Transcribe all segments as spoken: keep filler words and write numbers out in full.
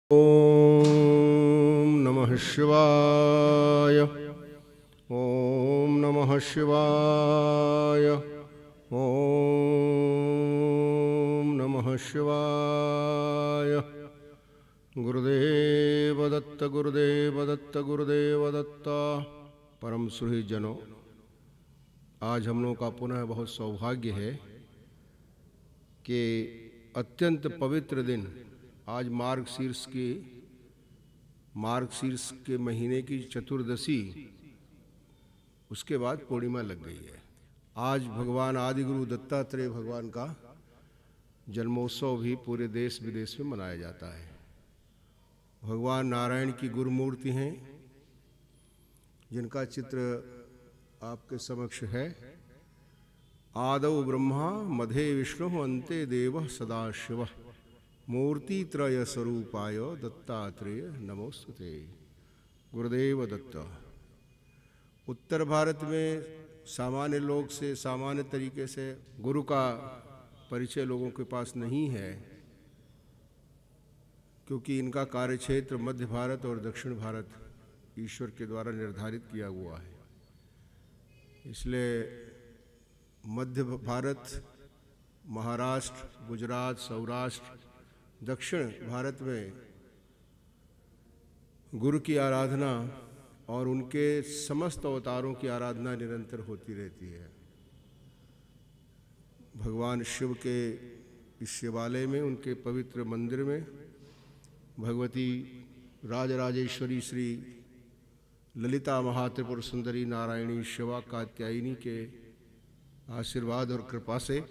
ओम नमः शिवाय। ओम नमः शिवाय। ओम नमः शिवाय। गुरुदेव दत्त गुरुदेव दत्त गुरुदेव दत्त। परम सुहृद जनों, आज हम लोगों का पुनः बहुत सौभाग्य है कि अत्यंत पवित्र दिन, आज मार्गशीर्ष की मार्गशीर्ष के महीने की चतुर्दशी, उसके बाद पूर्णिमा लग गई है। आज भगवान आदि गुरु दत्तात्रेय भगवान का जन्मोत्सव भी पूरे देश विदेश में मनाया जाता है। भगवान नारायण की गुरुमूर्ति हैं, जिनका चित्र आपके समक्ष है। आदौ ब्रह्मा मधे विष्णु अन्ते देवः सदाशिवः मूर्ति त्रय स्वरूपाय दत्तात्रेय नमोस्तुते। गुरुदेव दत्त। उत्तर भारत में सामान्य लोग से सामान्य तरीके से गुरु का परिचय लोगों के पास नहीं है, क्योंकि इनका कार्यक्षेत्र मध्य भारत और दक्षिण भारत ईश्वर के द्वारा निर्धारित किया हुआ है। इसलिए मध्य भारत, महाराष्ट्र, गुजरात, सौराष्ट्र, दक्षिण भारत में गुरु की आराधना और उनके समस्त अवतारों की आराधना निरंतर होती रहती है। भगवान शिव के इस शिवालय में, उनके पवित्र मंदिर में भगवती राजराजेश्वरी श्री ललिता महात्रिपुर सुंदरी नारायणी शिवा कात्यायनी के आशीर्वाद और कृपा से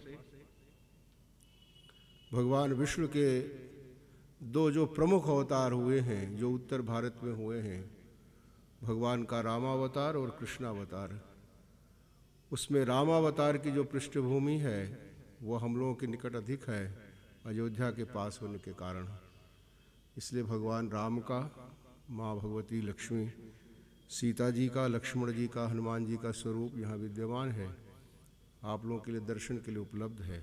भगवान विष्णु के दो जो प्रमुख अवतार हुए हैं, जो उत्तर भारत में हुए हैं, भगवान का रामावतार और कृष्णावतार, उसमें रामावतार की जो पृष्ठभूमि है वो हम लोगों के निकट अधिक है, अयोध्या के पास होने के कारण। इसलिए भगवान राम का, माँ भगवती लक्ष्मी, सीता जी का, लक्ष्मण जी का, हनुमान जी का स्वरूप यहाँ विद्यमान है, आप लोगों के लिए दर्शन के लिए उपलब्ध है।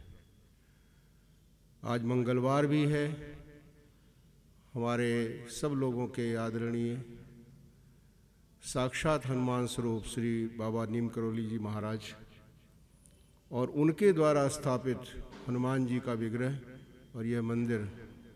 आज मंगलवार भी है। हमारे सब लोगों के आदरणीय साक्षात हनुमान स्वरूप श्री बाबा नीम करोली जी महाराज और उनके द्वारा स्थापित हनुमान जी का विग्रह और यह मंदिर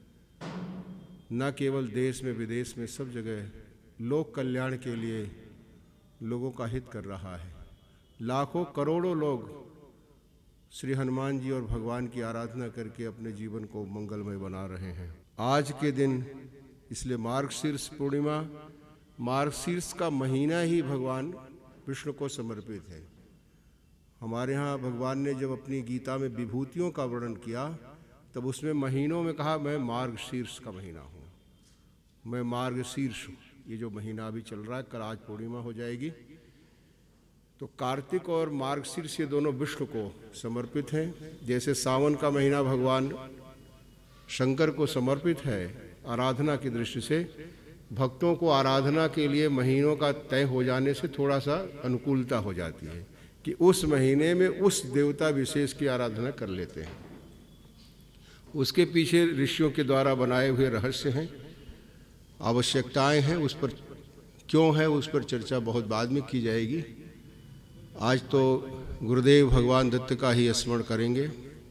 न केवल देश में विदेश में सब जगह लोक कल्याण के लिए लोगों का हित कर रहा है। लाखों करोड़ों लोग श्री हनुमान जी और भगवान की आराधना करके अपने जीवन को मंगलमय बना रहे हैं। आज के दिन इसलिए मार्गशीर्ष पूर्णिमा, मार्गशीर्ष का महीना ही भगवान विष्णु को समर्पित है। हमारे यहाँ भगवान ने जब अपनी गीता में विभूतियों का वर्णन किया, तब उसमें महीनों में कहा मैं मार्गशीर्ष का महीना हूँ, मैं मार्गशीर्ष हूँ। ये जो महीना अभी चल रहा है, कल आज पूर्णिमा हो जाएगी, तो कार्तिक और मार्गशीर्ष ये दोनों विष्णु को समर्पित हैं। जैसे सावन का महीना भगवान शंकर को समर्पित है आराधना की दृष्टि से, भक्तों को आराधना के लिए महीनों का तय हो जाने से थोड़ा सा अनुकूलता हो जाती है कि उस महीने में उस देवता विशेष की आराधना कर लेते हैं। उसके पीछे ऋषियों के द्वारा बनाए हुए रहस्य हैं, आवश्यकताएं हैं, उस पर क्यों है उस पर चर्चा बहुत बाद में की जाएगी। आज तो गुरुदेव भगवान दत्त का ही स्मरण करेंगे।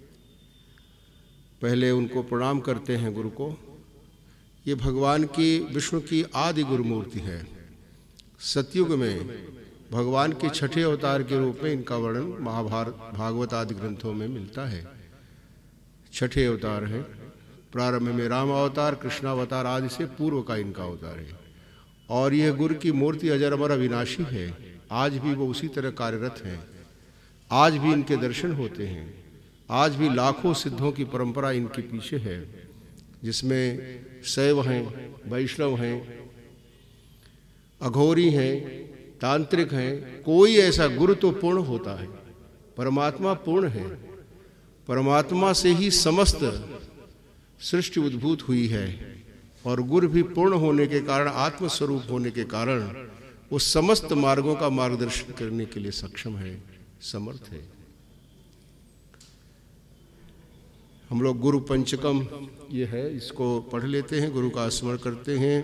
पहले उनको प्रणाम करते हैं गुरु को। ये भगवान की, विष्णु की आदि गुरुमूर्ति है। सतयुग में भगवान के छठे अवतार के रूप में इनका वर्णन महाभारत, भागवत आदि ग्रंथों में मिलता है। छठे अवतार हैं। प्रारंभ में राम अवतार, कृष्णावतार आदि से पूर्व का इनका अवतार है। और यह गुरु की मूर्ति अजर अमर अविनाशी है। आज भी वो उसी तरह कार्यरत हैं। आज भी इनके दर्शन होते हैं। आज भी लाखों सिद्धों की परंपरा इनके पीछे है, जिसमें शैव हैं, वैष्णव हैं, अघोरी हैं, तांत्रिक हैं। कोई ऐसा गुरु तो पूर्ण होता है, परमात्मा पूर्ण है। परमात्मा से ही समस्त सृष्टि उद्भूत हुई है, और गुरु भी पूर्ण होने के कारण, आत्मस्वरूप होने के कारण वो समस्त मार्गों का मार्गदर्शन करने के लिए सक्षम है, समर्थ है। हम लोग गुरु पंचकम ये है, इसको पढ़ लेते हैं, गुरु का स्मरण करते हैं।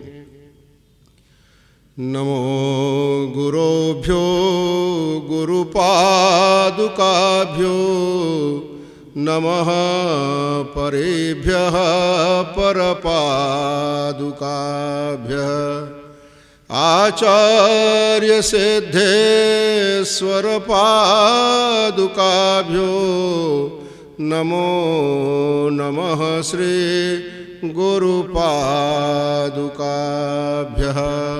नमो गुरुभ्यो गुरुपादुकाभ्यो नमः परेभ्यः परपादुकाभ्यः आचार्य सिद्धेश्वर पादुकाभ्यो नमो नमः श्री गुरुपादुकाभ्यः।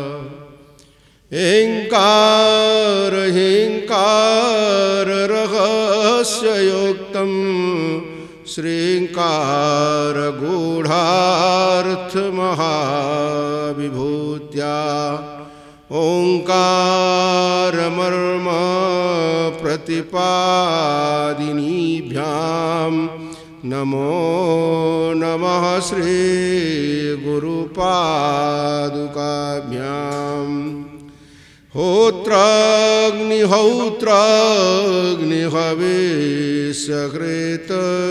हिंकार हिंकार रहस्ययुक्तं श्रींकार गूढ़ार्थ महाविभूत्या ओंकार मर्म प्रतिपादिनीभ्यां नमो नमः श्री गुरुपादुकाभ्यां। होत्राग्निहोत्राग्निहविष्यकृत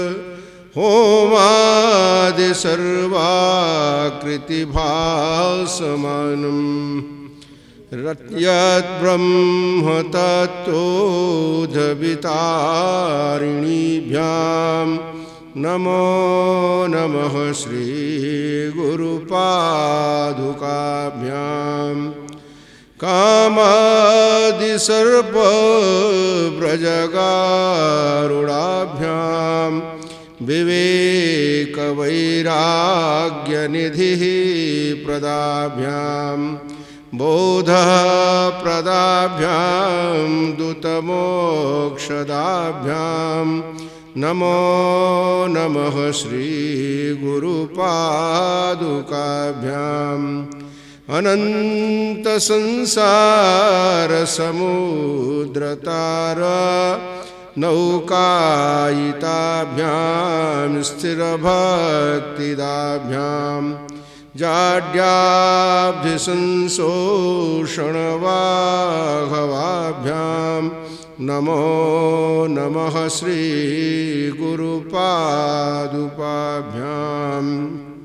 होमादि सर्वाकृतिभासमानं यद्ब्रह्म तत्तोऽधवितारिणीभ्यां नमो नमः श्री गुरुपादुकाभ्यां। कामादि सर्प व्रजगारुडाभ्यां विवेक वैराग्य निधि प्रदाभ्यां बोध प्रदाभ्यां दूतमोक्षदाभ्यां नमो नमः श्री गुरुपादुकाभ्यां। अनंत संसार समुद्रतार नौकायिताभ्यां स्थिरभक्तिदाभ्यां जाड्याब्धिसंशोषणवाघवाभ्यां नमो नमः श्री गुरुपादुकाभ्यां।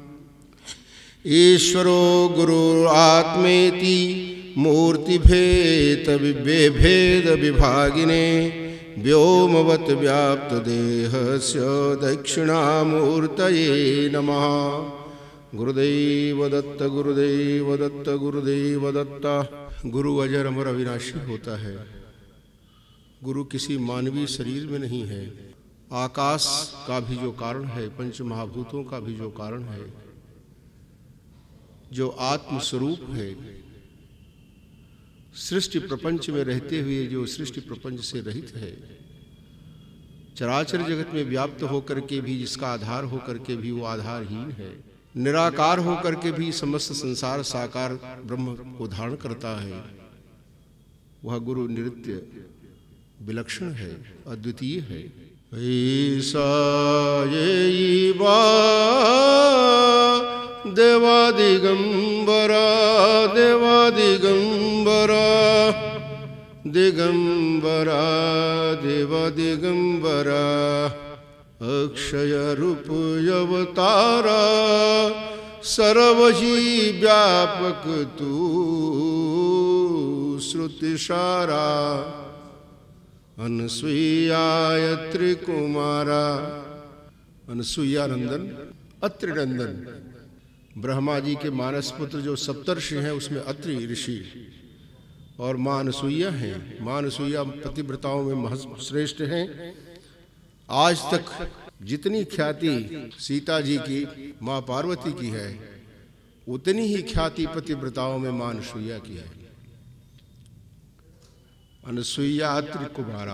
ईश्वरो गुरुरात्मेति मूर्तिभेद विभेद विभागिने व्योमवत् व्याप्त देहस्य दक्षिणामूर्तये नमः। गुरुदेव दत्त गुरुदेव दत्त गुरुदेव दत्त। गुरु अजर अमर अविनाशी होता है। गुरु किसी मानवीय शरीर में नहीं है। आकाश का भी जो कारण है, पंच महाभूतों का भी जो कारण है, जो आत्म स्वरूप है, सृष्टि प्रपंच में रहते हुए जो सृष्टि प्रपंच से रहित है, चराचर जगत में व्याप्त होकर के भी, जिसका आधार होकर के भी वो आधारहीन है, निराकार होकर के भी समस्त संसार साकार ब्रह्म को धारण करता है, वह गुरु नित्य विलक्षण है, अद्वितीय है। ऐसा ये बा देवादिगंबरा देवादिगंबरा दिगंबरा देवादिगंबरा अक्षय रूप अवतारा सर्वही व्यापक तू श्रुतिसारा अनसुईया त्रिकुमारा। अनसुईया नंदन अत्रि नंदन ब्रह्मा जी के मानस पुत्र जो सप्तर्षि हैं उसमें अत्रि ऋषि और मां अनसुईया हैं। मां अनसुईया पतिव्रताओं में महश्रेष्ठ हैं। आज तक जितनी ख्याति सीता जी की मां पार्वती की है, उतनी ही ख्याति पतिव्रताओं में मां अनसुईया की है। अनसुईया अत्रि कुमारा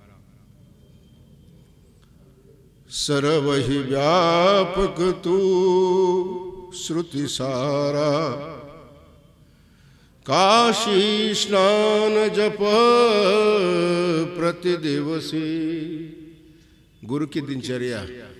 सर्वहि व्यापक तू श्रुति सारा काशी स्नान जप प्रतिदिवसी। गुरु की दिनचर्या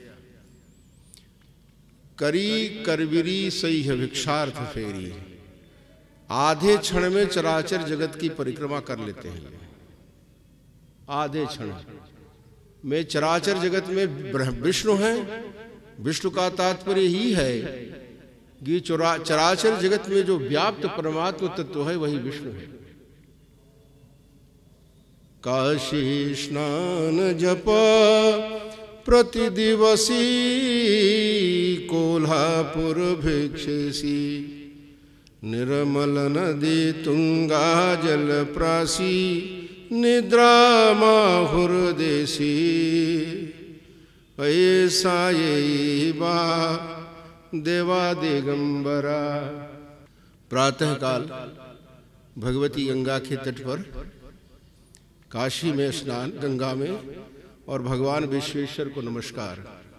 करी करविरी सही है भिक्षार्थ फेरी। आधे क्षण में चराचर जगत की परिक्रमा कर लेते हैं। आधे क्षण में चराचर जगत में विष्णु है। विष्णु का तात्पर्य ही है कि चराचर जगत में जो व्याप्त परमात्म तत्व है वही विष्णु है। काशी स्नान जप प्रतिदिवसी कोल्हापुर भिक्षेसी निर्मल नदी तुंगा जल प्रासी निद्रा माहुर देसी ऐसा ये बा देवा दिगंबरा। प्रातः काल भगवती गंगा के तट पर काशी में स्नान, गंगा में, और भगवान विश्वेश्वर को नमस्कार।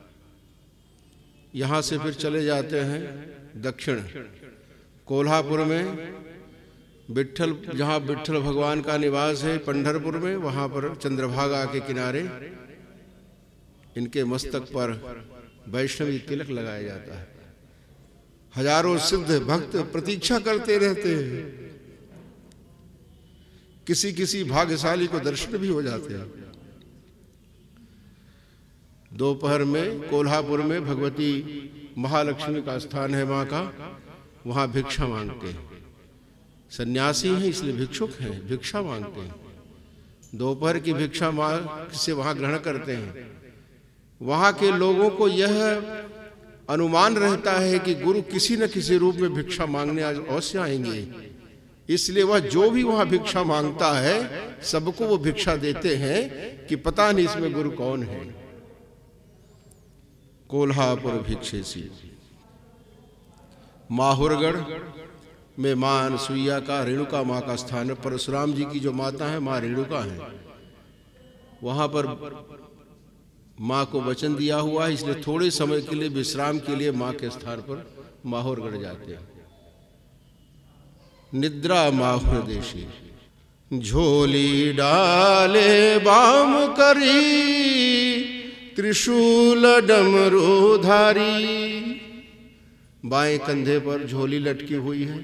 यहाँ से फिर चले जाते हैं दक्षिण कोल्हापुर में, विट्ठल, जहाँ विट्ठल भगवान का निवास है पंढरपुर में, वहाँ पर चंद्रभागा के किनारे इनके मस्तक पर वैष्णवी तिलक लगाया जाता है। हजारों सिद्ध भक्त प्रतीक्षा करते रहते हैं, किसी किसी भाग्यशाली को दर्शन भी हो जाते हैं। दोपहर में कोल्हापुर में भगवती महालक्ष्मी का स्थान है माँ का, वहां भिक्षा मांगते हैं। सन्यासी हैं इसलिए भिक्षुक हैं, भिक्षा मांगते हैं। दोपहर की भिक्षा माँ से वहां ग्रहण करते हैं। वहां के लोगों को यह अनुमान रहता है कि गुरु किसी न किसी रूप में भिक्षा मांगने अवश्य आएंगे, इसलिए वह जो भी वहां भिक्षा मांगता है सबको वो भिक्षा देते हैं कि पता नहीं इसमें गुरु कौन है। कोल्हापुर भिक्षेसी। माहुरगढ़ में मां अनसुईया का, रेणुका मां का स्थान है। परशुराम जी की जो माता है मां रेणुका है, वहां पर मां को वचन दिया हुआ है, इसलिए थोड़े समय के लिए विश्राम के लिए मां के स्थान पर माहुरगढ़ जाते हैं। निद्रा माहुर देशी। झोली डाले बाम करी त्रिशूल डमरू धारी। बाएं कंधे पर झोली लटकी हुई है।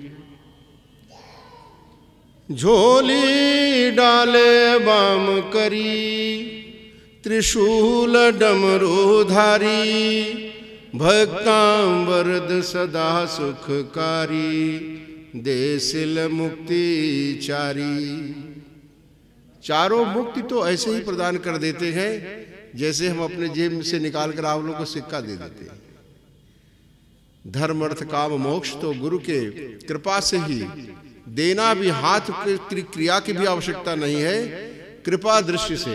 झोली डाले बाम करी त्रिशूल डमरू धारी। भक्तां वरद सदा सुखकारी देसिल मुक्ति चारी। चारों मुक्ति तो ऐसे ही प्रदान कर देते हैं जैसे हम अपने जेब से निकाल कर आप लोगों को सिक्का दे देते हैं। धर्म अर्थ काम मोक्ष तो गुरु के कृपा से ही देना, भी हाथ की क्रिया की भी आवश्यकता नहीं है, कृपा दृष्टि से।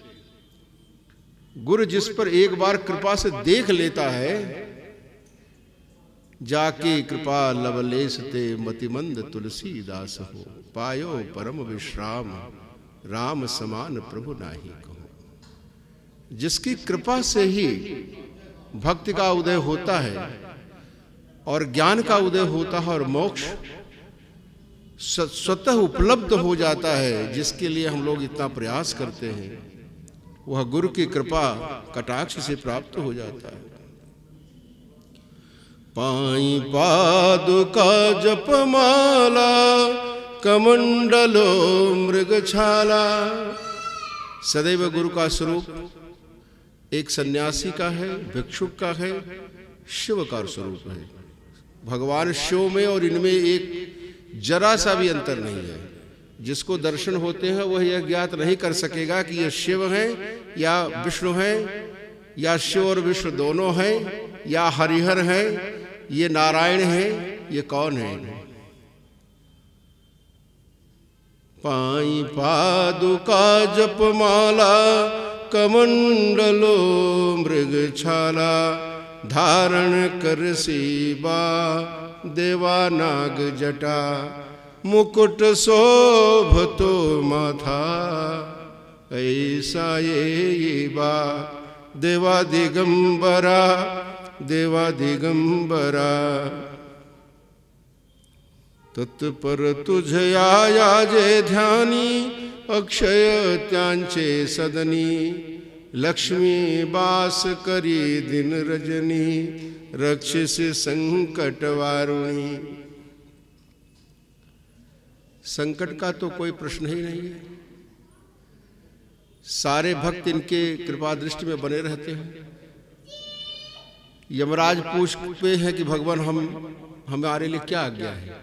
गुरु जिस पर एक बार कृपा से देख लेता है, जाके कृपा लवलेश ते मतिमंद तुलसीदास हो। पायो परम विश्राम राम समान प्रभु नाही कहो। जिसकी कृपा से ही भक्ति का उदय होता है और ज्ञान का उदय होता है और मोक्ष स्वतः उपलब्ध हो जाता है, जिसके लिए हम लोग इतना प्रयास करते हैं, वह गुरु की कृपा कटाक्ष से प्राप्त हो जाता है। पाई पादुका जपमाला कमंडलो मृगछाला। सदैव गुरु का स्वरूप एक सन्यासी का है, भिक्षुक का है, शिव का स्वरूप है। भगवान शिव में और इनमें एक जरा सा भी अंतर नहीं है। जिसको दर्शन होते हैं वह यह ज्ञात नहीं कर सकेगा कि यह शिव है या विष्णु है, या शिव और विष्णु दोनों हैं, या हरिहर है, ये नारायण है, ये कौन है। पाई पादुका जपमाला कमंडलो मृगछाला। धारण कर सीबा देवानाग जटा। मुकुट शोभतो माथा ऐसा ये बा देवा दिगंबरा देवा दिगंबरा। तत्पर तुझ आया जे ध्यानी अक्षय त्यांचे सदनी। लक्ष्मी बास करी दिन रजनी रक्षिस संकट वारुणी। संकट का तो कोई प्रश्न ही नहीं है। सारे भक्त इनके कृपा दृष्टि में बने रहते हैं। यमराज पूछते हैं कि भगवान हम हमारे लिए क्या आज्ञा है।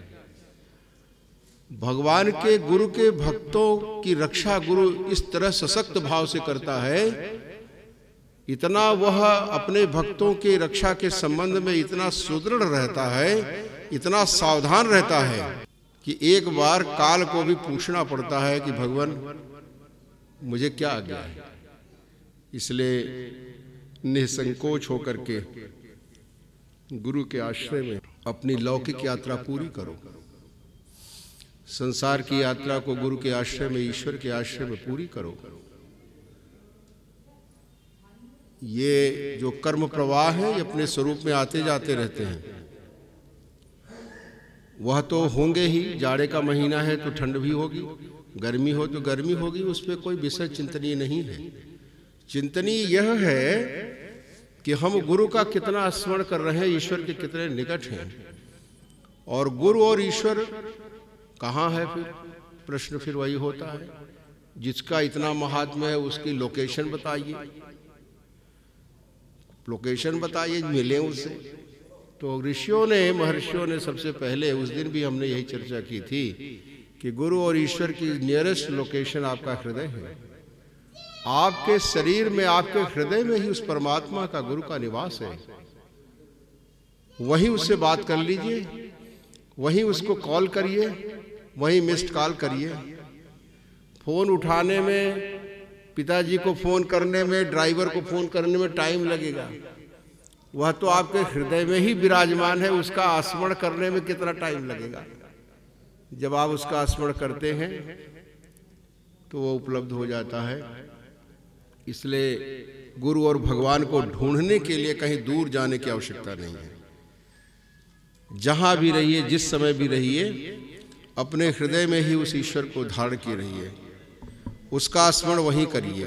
भगवान के गुरु के भक्तों की रक्षा गुरु इस तरह सशक्त भाव से करता है, इतना वह अपने भक्तों के रक्षा के संबंध में इतना सुदृढ़ रहता है, इतना सावधान रहता है कि एक बार काल को भी पूछना पड़ता है कि भगवान मुझे क्या आज्ञा है। इसलिए निसंकोच होकर के गुरु के आश्रय में अपनी लौकिक यात्रा पूरी करो। संसार की यात्रा को गुरु के आश्रय में, ईश्वर के आश्रय में पूरी करो। ये जो कर्म प्रवाह है ये अपने स्वरूप में आते जाते रहते हैं। वह तो होंगे ही, जाड़े का महीना है तो ठंड भी होगी, गर्मी हो तो गर्मी होगी, उस पर कोई विषय चिंतनीय नहीं है। चिंतनीय यह है कि हम गुरु का कितना स्मरण कर रहे हैं, ईश्वर के कितने निकट हैं। और गुरु और ईश्वर कहाँ है? फिर प्रश्न फिर वही होता है, जिसका इतना महात्म्य है उसकी लोकेशन बताइए, लोकेशन बताइए, मिले उससे। तो ऋषियों ने, महर्षियों ने सबसे पहले, उस दिन भी हमने यही चर्चा की थी कि गुरु और ईश्वर की नियरेस्ट लोकेशन आपका हृदय है। आपके शरीर में, आपके हृदय में ही उस परमात्मा का, गुरु का निवास है। वहीं उससे बात कर लीजिए, वहीं उसको कॉल करिए, वहीं मिस्ड कॉल करिए। फोन उठाने में, पिताजी को फोन करने में, ड्राइवर को फोन करने में टाइम लगेगा, वह तो आपके हृदय में ही विराजमान है। उसका स्मरण करने में कितना टाइम लगेगा? जब आप उसका स्मरण करते हैं तो वो उपलब्ध हो जाता है। इसलिए गुरु और भगवान को ढूंढने के लिए कहीं दूर जाने की आवश्यकता नहीं है। जहां भी रहिए, जिस समय भी रहिए, अपने हृदय में ही उस ईश्वर को धारण किए रहिए, उसका स्मरण वहीं करिए।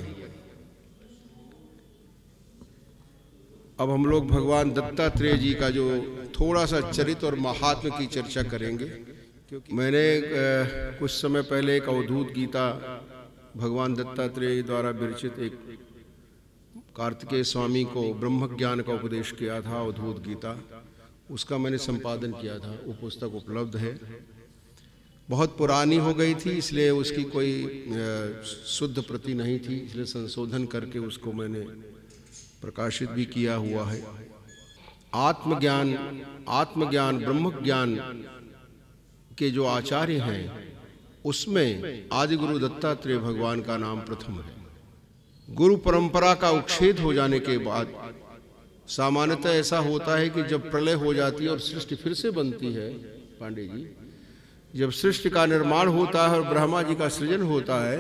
अब हम लोग भगवान दत्तात्रेय जी का जो थोड़ा सा चरित्र और महात्म्य की चर्चा करेंगे। क्योंकि मैंने कुछ समय पहले एक अवधूत गीता भगवान दत्तात्रेय द्वारा विरचित एक कार्तिकेय स्वामी को ब्रह्म ज्ञान का उपदेश किया था, अवधूत गीता। उसका मैंने संपादन किया था, वो पुस्तक उपलब्ध है। बहुत पुरानी हो गई थी, इसलिए उसकी कोई शुद्ध प्रति नहीं थी, इसलिए संशोधन करके उसको मैंने प्रकाशित भी किया हुआ है। आत्मज्ञान, आत्मज्ञान, ब्रह्म ज्ञान के जो आचार्य हैं उसमें आदि गुरु दत्तात्रेय भगवान का नाम प्रथम है। गुरु परंपरा का उच्छेद हो जाने के बाद सामान्यतः ऐसा होता है कि जब प्रलय हो जाती है और सृष्टि फिर से बनती है, पांडे जी, जब सृष्टि का निर्माण होता है और ब्रह्मा जी का सृजन होता है,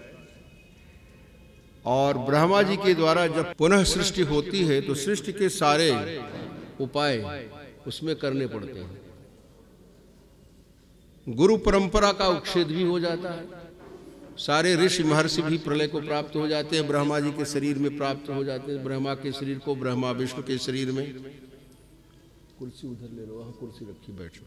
और ब्रह्मा जी के द्वारा जब पुनः सृष्टि होती है तो सृष्टि के सारे उपाय उसमें करने पड़ते हैं। गुरु परंपरा का उच्छेद भी हो जाता है। सारे ऋषि महर्षि भी प्रलय को प्राप्त हो जाते हैं, ब्रह्मा जी के शरीर में प्राप्त हो जाते हैं। ब्रह्मा के शरीर को ब्रह्मा विष्णु के शरीर में। कुर्सी उधर ले लो, वहां कुर्सी रखी, बैठो।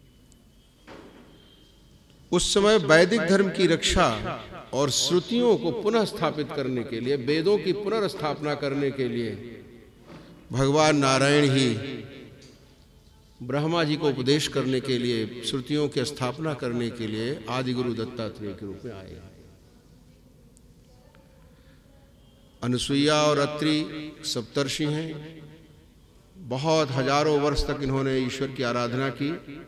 उस समय वैदिक धर्म की रक्षा और श्रुतियों को पुनः स्थापित करने के लिए, वेदों की पुनर्स्थापना करने के लिए भगवान नारायण ही ब्रह्मा जी को उपदेश करने के लिए, श्रुतियों की स्थापना करने के लिए आदि गुरु दत्तात्रेय के रूप में आए। अनुसुईया और अत्रि सप्तर्षि हैं। बहुत हजारों वर्ष तक इन्होंने ईश्वर की आराधना की।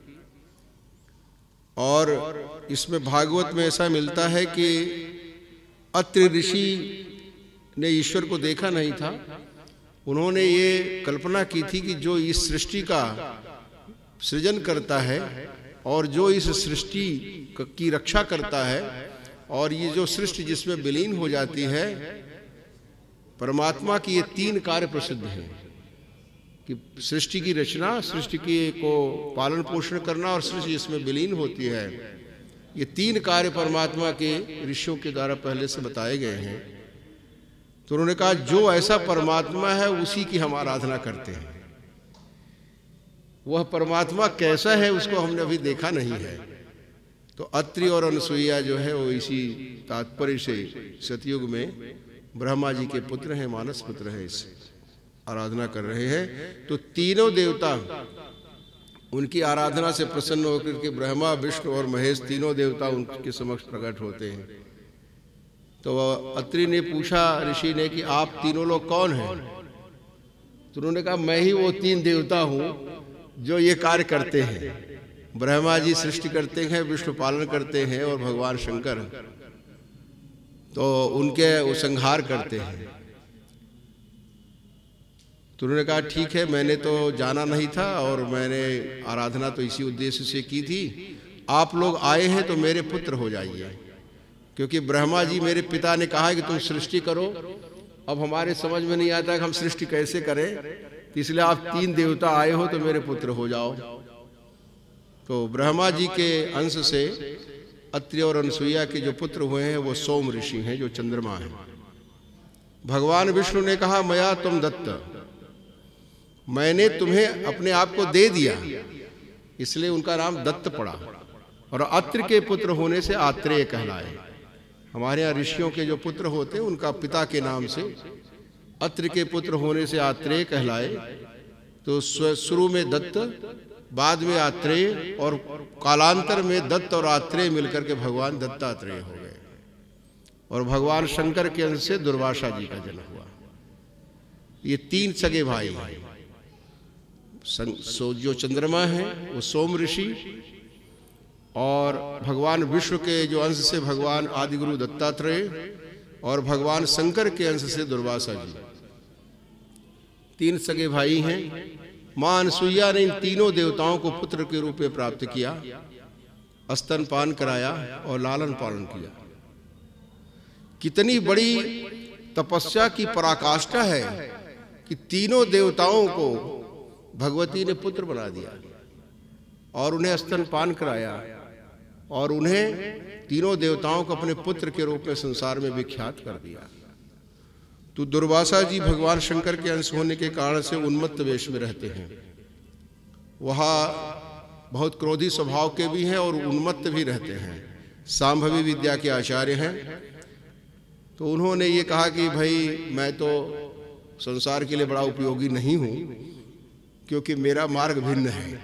और इसमें भागवत में ऐसा मिलता है कि अत्रि ऋषि ने ईश्वर को देखा नहीं था। उन्होंने ये कल्पना की थी कि जो इस सृष्टि का सृजन करता है और जो इस सृष्टि की रक्षा करता है और ये जो सृष्टि जिसमें विलीन हो जाती है, परमात्मा की ये तीन कार्य प्रसिद्ध हैं कि सृष्टि की रचना, सृष्टि की को पालन पोषण करना और सृष्टि जिसमें विलीन होती है। ये तीन कार्य परमात्मा के ऋषियों के द्वारा पहले से बताए गए हैं। तो उन्होंने कहा जो ऐसा परमात्मा है उसी की हम आराधना करते हैं। वह परमात्मा कैसा है उसको हमने अभी देखा नहीं है, तो अत्रि और अनसुईया जो है वो इसी तात्पर्य से सतयुग में ब्रह्मा जी के पुत्र हैं, मानस पुत्र हैं, इस आराधना कर रहे हैं। तो तीनों देवता उनकी आराधना से प्रसन्न होकर के ब्रह्मा, विष्णु और महेश तीनों देवता उनके समक्ष प्रकट होते हैं। तो अत्रि ने पूछा ऋषि ने कि आप तीनों लोग कौन हैं? तो उन्होंने कहा मैं ही वो तीन देवता हूं जो ये कार्य करते हैं। ब्रह्मा जी सृष्टि करते हैं, विष्णु पालन करते हैं और भगवान शंकर तो उनके वो संहार करते हैं। तो उन्होंने कहा ठीक है, मैंने तो जाना नहीं था और मैंने आराधना तो इसी उद्देश्य से की थी। आप लोग आए हैं तो मेरे पुत्र हो जाइए, क्योंकि ब्रह्मा जी मेरे पिता ने कहा कि तुम सृष्टि करो। अब हमारे समझ में नहीं आता कि हम सृष्टि कैसे करें, तो इसलिए आप तीन देवता आए हो तो मेरे पुत्र हो जाओ। तो ब्रह्मा जी के अंश से अत्रि और अनसुईया के जो पुत्र हुए हैं वो सोम ऋषि हैं, जो चंद्रमा हैं। भगवान विष्णु ने कहा मया तुम दत्त, मैंने तुम्हें अपने आप को दे दिया, इसलिए उनका नाम दत्त पड़ा। और अत्रि के पुत्र होने से आत्रेय कहलाए। हमारे यहाँ ऋषियों के जो पुत्र होते हैं उनका पिता के नाम से अत्रि के पुत्र होने से आत्रेय कहलाए। तो शुरू में दत्त, बाद में आत्रेय, और कालांतर में दत्त और आत्रेय मिलकर के भगवान दत्तात्रेय हो गए। और भगवान शंकर के अंश से दुर्वासा जी का जन्म हुआ। ये तीन सगे भाई हैं। सो जो चंद्रमा है वो सोम ऋषि, और भगवान विष्णु के जो अंश से भगवान आदिगुरु दत्तात्रेय, और भगवान शंकर के अंश से दुर्वासा जी, तीन सगे भाई हैं। मां अनसुईया ने इन तीनों देवताओं को पुत्र के रूप में प्राप्त किया, स्तनपान कराया और लालन पालन किया। कितनी बड़ी तपस्या की पराकाष्ठा है कि तीनों देवताओं को भगवती ने पुत्र बना दिया और उन्हें स्तनपान कराया और उन्हें तीनों देवताओं को अपने पुत्र के रूप में संसार में विख्यात कर दिया। तो दुर्वासा जी भगवान शंकर के अंश होने के कारण से उन्मत्त वेश में रहते हैं। वहाँ बहुत क्रोधी स्वभाव के भी हैं और उन्मत्त भी रहते हैं। सांभवी विद्या के आचार्य हैं। तो उन्होंने ये कहा कि भाई मैं तो संसार के लिए बड़ा उपयोगी नहीं हूँ, क्योंकि मेरा मार्ग भिन्न है।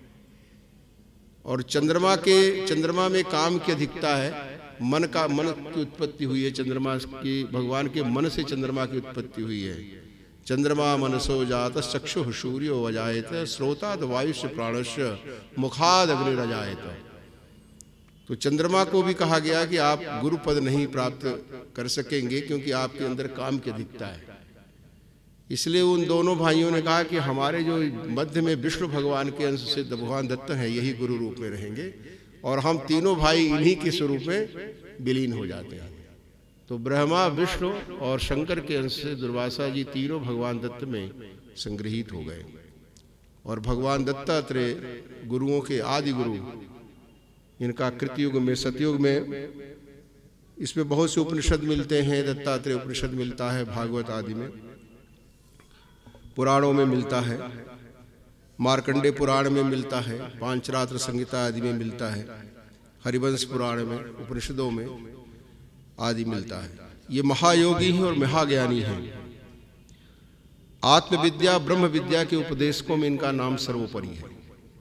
और चंद्रमा के चंद्रमा में काम की अधिकता है। मन का मन की उत्पत्ति हुई है चंद्रमा की, भगवान के मन से चंद्रमा की उत्पत्ति हुई है। चंद्रमा मनसो जात चक्षु सूर्यो वजायत श्रोताद वायुष्य प्राणस्य मुखाद अग्निरजायत। तो चंद्रमा को भी कहा गया कि आप गुरु पद नहीं प्राप्त कर सकेंगे, क्योंकि आपके अंदर काम की अधिकता है। इसलिए उन दोनों भाइयों ने कहा कि हमारे जो मध्य में विष्णु भगवान के अंश से भगवान दत्त हैं, यही गुरु रूप में रहेंगे और हम तीनों भाई इन्हीं के स्वरूप में विलीन हो जाते हैं। तो ब्रह्मा, विष्णु और शंकर के अंश से दुर्वासा जी तीनों भगवान दत्त में संग्रहित हो गए। और भगवान दत्तात्रेय गुरुओं के आदि गुरु, इनका कृतयुग में, सतयुग में, इसमें बहुत से उपनिषद मिलते हैं। दत्तात्रेय उपनिषद मिलता है, भागवत आदि में, पुराणों में मिलता है, मार्कंडे पुराण में मिलता है, पांचरात्र संहिता आदि में मिलता है, हरिवंश पुराण में, उपनिषदों में आदि मिलता है। ये महायोगी हैं और महाज्ञानी हैं। आत्मविद्या, ब्रह्म विद्या के उपदेशकों में इनका नाम सर्वोपरि है।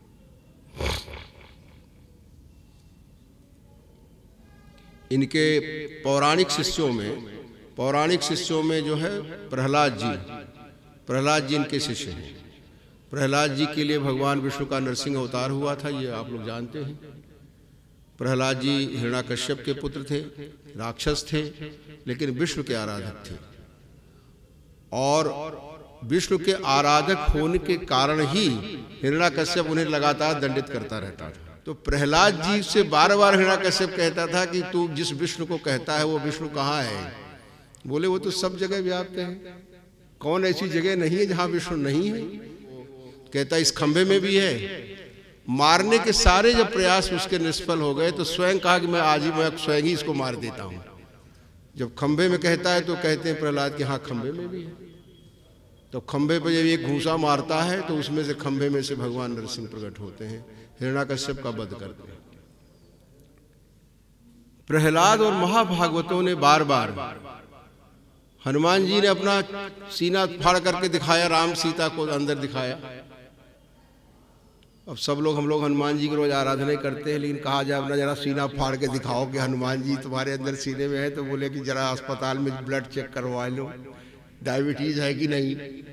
इनके पौराणिक शिष्यों में पौराणिक शिष्यों में जो है प्रहलाद जी प्रहलाद जी इनके शिष्य हैं। प्रहलाद जी के लिए भगवान विष्णु का नरसिंह अवतार हुआ था, ये आप लोग जानते हैं। प्रहलाद जी हिरण्याकश्यप के पुत्र थे, राक्षस थे, लेकिन विष्णु के आराधक थे। और विष्णु के आराधक होने के कारण ही हिरण्याकश्यप उन्हें लगातार दंडित करता रहता था। तो प्रहलाद जी से बार बार हिरण्याकश्यप कहता था कि तू जिस विष्णु को कहता है वो विष्णु कहाँ है? बोले वो तो सब जगह व्याप्त है, कौन ऐसी जगह नहीं है जहां विष्णु नहीं है? कहता इस खंभे में भी है। मारने के सारे जब प्रयास उसके निष्फल हो गए तो स्वयं कहा कि मैं आज ही मैं स्वयं ही इसको मार देता हूं। जब खंभे में कहता है तो कहते हैं प्रहलाद कि हाँ खंभे में भी है। तो खंभे पर जब एक घूंसा मारता है तो उसमें से खंभे में से भगवान नरसिंह प्रकट होते हैं, हिरण्याकश्यप का वध करते हैं। प्रहलाद और महाभागवतों ने बार बार, हनुमान जी ने अपना सीना फाड़ करके दिखाया, राम सीता को अंदर दिखाया। अब सब लोग, हम लोग हनुमान जी की रोज आराधना करते हैं, लेकिन कहा जाए अपना जरा सीना फाड़ के दिखाओ कि हनुमान जी तुम्हारे अंदर सीने में है, तो बोले कि जरा अस्पताल में ब्लड चेक करवा लो, डायबिटीज है कि नहीं।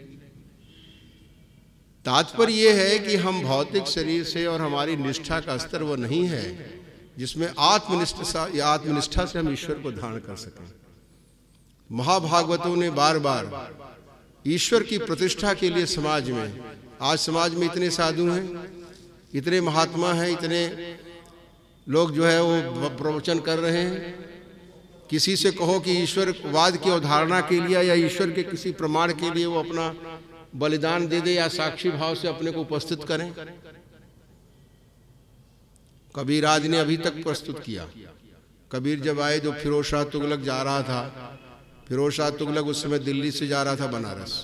तात्पर्य यह है कि हम भौतिक शरीर से, और हमारी निष्ठा का स्तर वो नहीं है जिसमें आत्मनिष्ठा या आत्मनिष्ठा से हम ईश्वर को धारण कर सकें। महाभागवतों ने बार बार ईश्वर की प्रतिष्ठा के लिए समाज में, आज समाज में इतने साधु हैं, इतने महात्मा हैं, इतने लोग जो है वो प्रवचन कर रहे हैं, किसी से कहो कि ईश्वरवाद की अवधारणा के लिए या ईश्वर के किसी प्रमाण के लिए वो अपना बलिदान दे दे या साक्षी भाव से अपने को उपस्थित करें। कबीर आदि ने अभी तक प्रस्तुत किया। कबीर जब आए तो फिरोज शाह तुगलक जा रहा था, फिरोज शाह तुगलक उस समय दिल्ली से जा रहा था बनारस,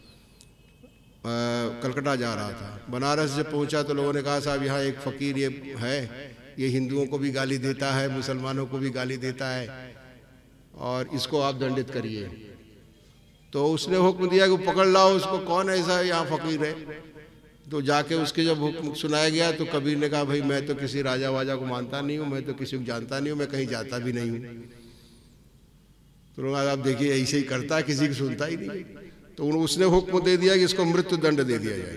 कलकत्ता जा रहा था। बनारस जब पहुंचा तो लोगों ने कहा साहब यहाँ एक फकीर ये है, ये हिंदुओं को भी गाली देता है, मुसलमानों को भी गाली देता है, और इसको आप दंडित करिए। तो उसने हुक्म दिया कि पकड़ लाओ उसको, कौन ऐसा है यहाँ फकीर है। तो जाके उसके जब हुक्म सुनाया गया तो कबीर ने कहा भाई मैं तो किसी राजा वाजा को मानता नहीं हूँ, मैं तो किसी को जानता नहीं हूँ, मैं कहीं जाता भी नहीं हूँ। तो आप देखिए ऐसे ही करता है, किसी की सुनता ही नहीं। तो उसने हुक्म दे दिया कि इसको मृत्यु दंड दे दिया जाए।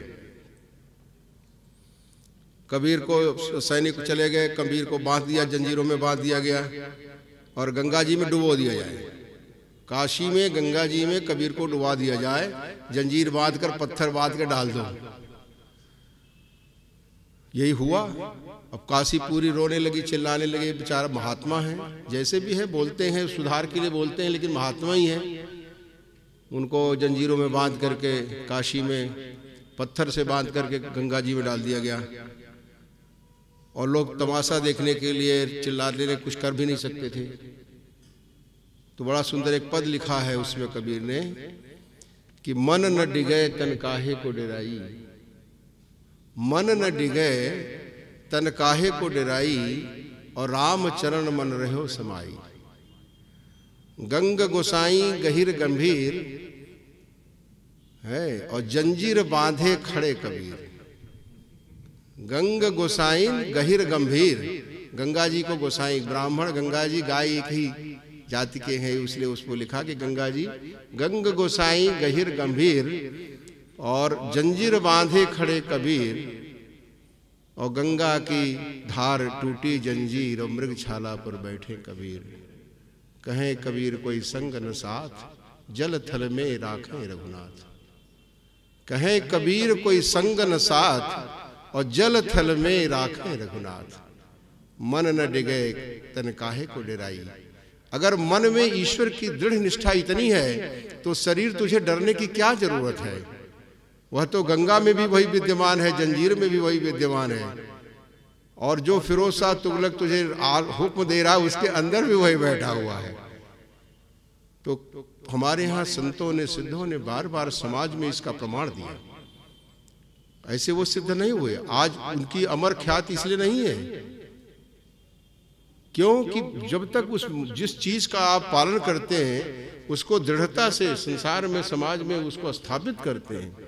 कबीर को सैनिक चले गए, कबीर को बांध दिया, जंजीरों में बांध दिया गया और गंगा जी में डुबो दिया जाए। काशी में गंगा जी में कबीर को डुबा दिया जाए, जंजीर बांध कर, पत्थर बांध कर डाल दो। यही हुआ। अब काशी पूरी रोने लगी, चिल्लाने लगे, बेचारा महात्मा है, जैसे भी है बोलते हैं, सुधार के लिए बोलते हैं, लेकिन महात्मा ही है। उनको जंजीरों में बांध करके काशी में पत्थर से बांध करके गंगा जी में डाल दिया गया, और लोग तमाशा देखने के लिए चिल्लाने लगे, कुछ कर भी नहीं सकते थे। तो बड़ा सुंदर एक पद लिखा है उसमें कबीर ने कि मन न डिगे तन काहे को डराई, मन न डिगे तन काहे को डराई, और राम चरण मन रहो समाई। गंग गोसाई गहिर गंभीर है, और जंजीर बांधे खड़े कबीर। गंग गोसाई गहिर गंभीर, गंगा जी को गोसाई, ब्राह्मण गंगा जी गाय एक ही जाति के हैं, इसलिए उसको लिखा कि गंगा जी गंग गोसाई गहिर गंभीर, और जंजीर बांधे खड़े कबीर, और गंगा की धार टूटी जंजीर, और मृगछाला पर बैठे कबीर। कहें कबीर कोई संग न साथ, जल थल में राखें रघुनाथ। कहें कबीर कोई संग न साथ, और जल थल में राखें रघुनाथ। मन न डिगे तन काहे को डराई। अगर मन में ईश्वर की दृढ़ निष्ठा इतनी है तो शरीर तुझे डरने की क्या जरूरत है। वह तो गंगा में भी वही विद्यमान है, जंजीर में भी वही विद्यमान है, और जो फिरोज शाह तुगलक तुझे हुक्म दे रहा है उसके अंदर भी वही बैठा हुआ है। तो हमारे यहाँ संतों ने, सिद्धों ने बार बार समाज में इसका प्रमाण दिया। ऐसे वो सिद्ध नहीं हुए, आज उनकी अमर ख्याति इसलिए नहीं है क्योंकि जब तक उस जिस चीज का आप पालन करते हैं उसको दृढ़ता से संसार में, समाज में उसको स्थापित करते हैं।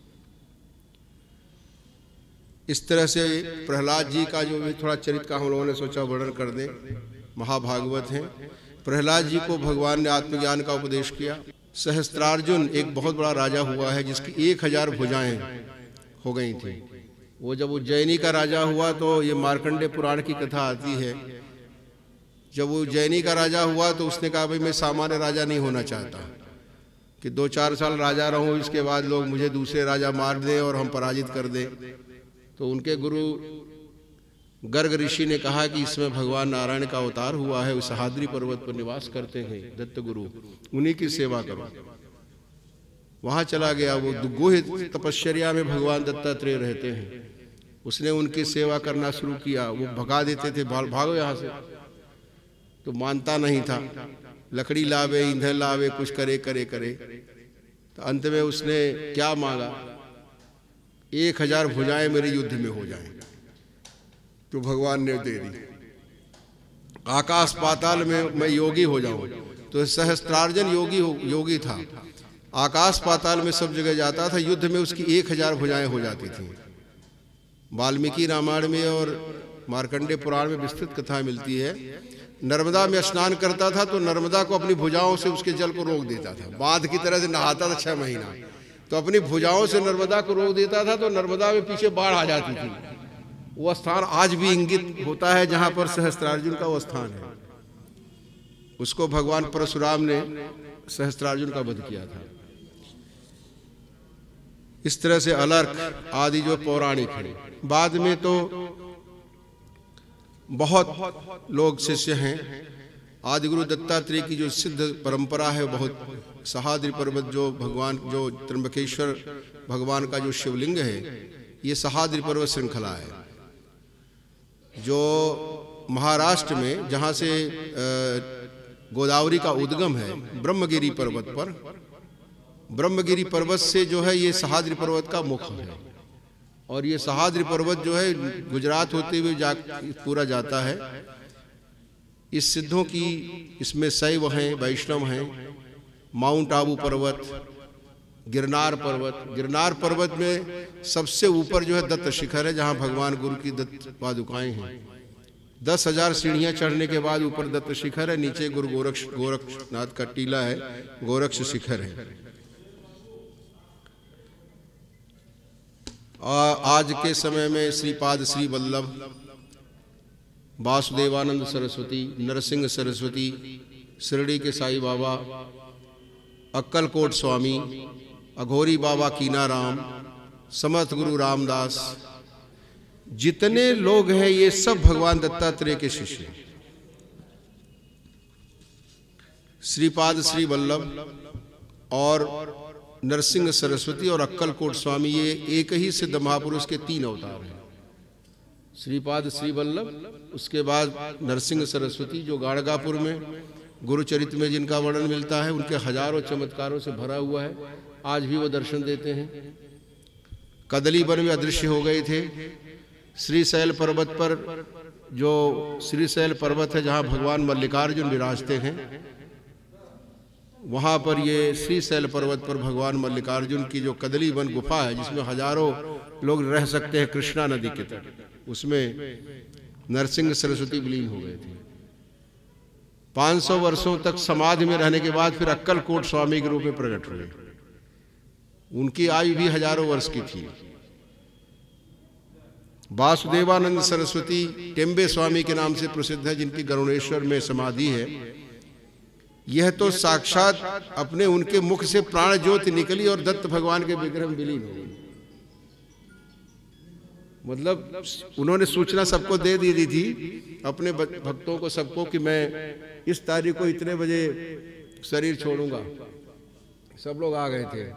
इस तरह से प्रहलाद जी का जो भी थोड़ा चरित्र का हम लोगों ने सोचा वर्णन कर दें। महाभागवत हैं। प्रहलाद जी को भगवान ने आत्मज्ञान का उपदेश किया। सहस्त्रार्जुन एक बहुत बड़ा राजा हुआ है जिसकी एक हजार भुजाएं हो गई थी। वो जब उज्जैनी का राजा हुआ तो ये मार्कंडे पुराण की कथा आती है। जब वो उज्जैनी का राजा हुआ तो उसने कहा भाई मैं सामान्य राजा नहीं होना चाहता कि दो चार साल राजा रहूं, इसके बाद लोग मुझे दूसरे राजा मार दें और हम पराजित कर दें। तो उनके गुरु गर्ग ऋषि ने कहा कि इसमें भगवान नारायण का अवतार हुआ है, वो सहाद्री पर्वत पर निवास करते हैं दत्त गुरु, उन्हीं की सेवा करो। वहां चला गया। वो गुह तपश्चर्या में भगवान दत्तात्रेय रहते हैं। उसने उनकी सेवा करना शुरू किया। वो भगा देते थे, भागो यहाँ से, तो मानता नहीं था। लकड़ी लावे, ईंधन लावे, कुछ करे करे करे तो अंत में उसने क्या मांगा, एक हजार भुजाएं मेरे युद्ध में हो जाएं। तो भगवान ने दे दी। आकाश पाताल में मैं योगी हो जाऊं, तो सहस्त्रार्जुन योगी हो, योगी था, आकाश पाताल में सब जगह जाता था, युद्ध में उसकी एक हजार भुजाएं हो जाती थी। वाल्मीकि रामायण में और मार्कंडे पुराण में विस्तृत कथा मिलती है। नर्मदा में स्नान करता था तो नर्मदा को अपनी भुजाओं से उसके जल को रोक देता था, बांध की तरह से नहाता था छह महीना, तो अपनी भुजाओं से नर्मदा को रोक देता था, तो नर्मदा में पीछे बाढ़ आ जाती थी। वो स्थान आज भी इंगित होता है जहां पर सहस्त्रार्जुन का वो स्थान है। उसको भगवान परशुराम ने सहस्त्रार्जुन का वध किया था। इस तरह से अलर्क आदि जो पौराणिक है। बाद में तो बहुत लोग शिष्य हैं। आदि गुरु दत्तात्रेय की जो सिद्ध परंपरा है, बहुत सहाद्री पर्वत जो भगवान जो त्र्यंबकेश्वर भगवान का जो शिवलिंग है, ये सहाद्री पर्वत श्रृंखला है जो महाराष्ट्र में, जहाँ से गोदावरी का उद्गम है, ब्रह्मगिरी पर्वत पर, ब्रह्मगिरी पर्वत से जो है ये सहाद्री पर्वत का मुख है। और ये सहाद्री पर्वत जो है गुजरात होते हुए जा पूरा जाता है। इस सिद्धों की इसमें शैव हैं, वैष्णव हैं। माउंट आबू पर्वत, गिरनार पर्वत, गिरनार पर्वत में सबसे ऊपर जो है दत्त शिखर है, जहाँ भगवान गुरु की दत्त पादुकाएं हैं। दस हजार सीढ़ियाँ चढ़ने के बाद ऊपर दत्त शिखर है, नीचे गुरु गोरक्ष गोरक्षनाथ का टीला है, गोरक्ष शिखर है। आज के समय में श्रीपाद श्री वल्लभ, वासुदेवानंद सरस्वती, नरसिंह सरस्वती, शिरडी के साईं बाबा, अक्कलकोट स्वामी, अघोरी बाबा कीनाराम, समर्थ गुरु रामदास, जितने लोग हैं ये सब भगवान दत्तात्रेय के शिष्य हैं। श्रीपाद श्री वल्लभ और नरसिंह सरस्वती और अक्कलकोट स्वामी, ये एक ही सिद्ध महापुरुष के तीन अवतार हैं। श्रीपाद श्री वल्लभ, उसके बाद नरसिंह सरस्वती जो गाड़गापुर में गुरुचरित्र में जिनका वर्णन मिलता है, उनके हजारों चमत्कारों से भरा हुआ है, आज भी वो दर्शन देते हैं। कदली वन में अदृश्य हो गए थे। श्रीशैल पर्वत पर, जो श्रीशैल पर्वत है जहाँ भगवान मल्लिकार्जुन विराजते हैं, वहाँ पर ये श्रीशैल पर्वत पर भगवान मल्लिकार्जुन की जो कदली वन गुफा है, जिसमें हजारों लोग रह सकते हैं कृष्णा नदी के तट, उसमें नरसिंह सरस्वती विलीन हो गए थे। पाँच सौ वर्षों तक समाधि में रहने के बाद फिर अक्कलकोट स्वामी के रूप में प्रकट हुए। उनकी आयु भी हजारों वर्ष की थी। वासुदेवानंद सरस्वती टेम्बे स्वामी के नाम से प्रसिद्ध है, जिनकी गरुड़ेश्वर में समाधि है। यह तो साक्षात अपने उनके मुख से प्राण ज्योति निकली और दत्त भगवान के विग्रह में विलीन हो गई। मतलब उन्होंने सूचना सबको दे दी दी थी, अपने भक्तों को सबको, कि मैं इस तारीख को इतने बजे शरीर छोड़ूंगा। सब लोग आ गए थे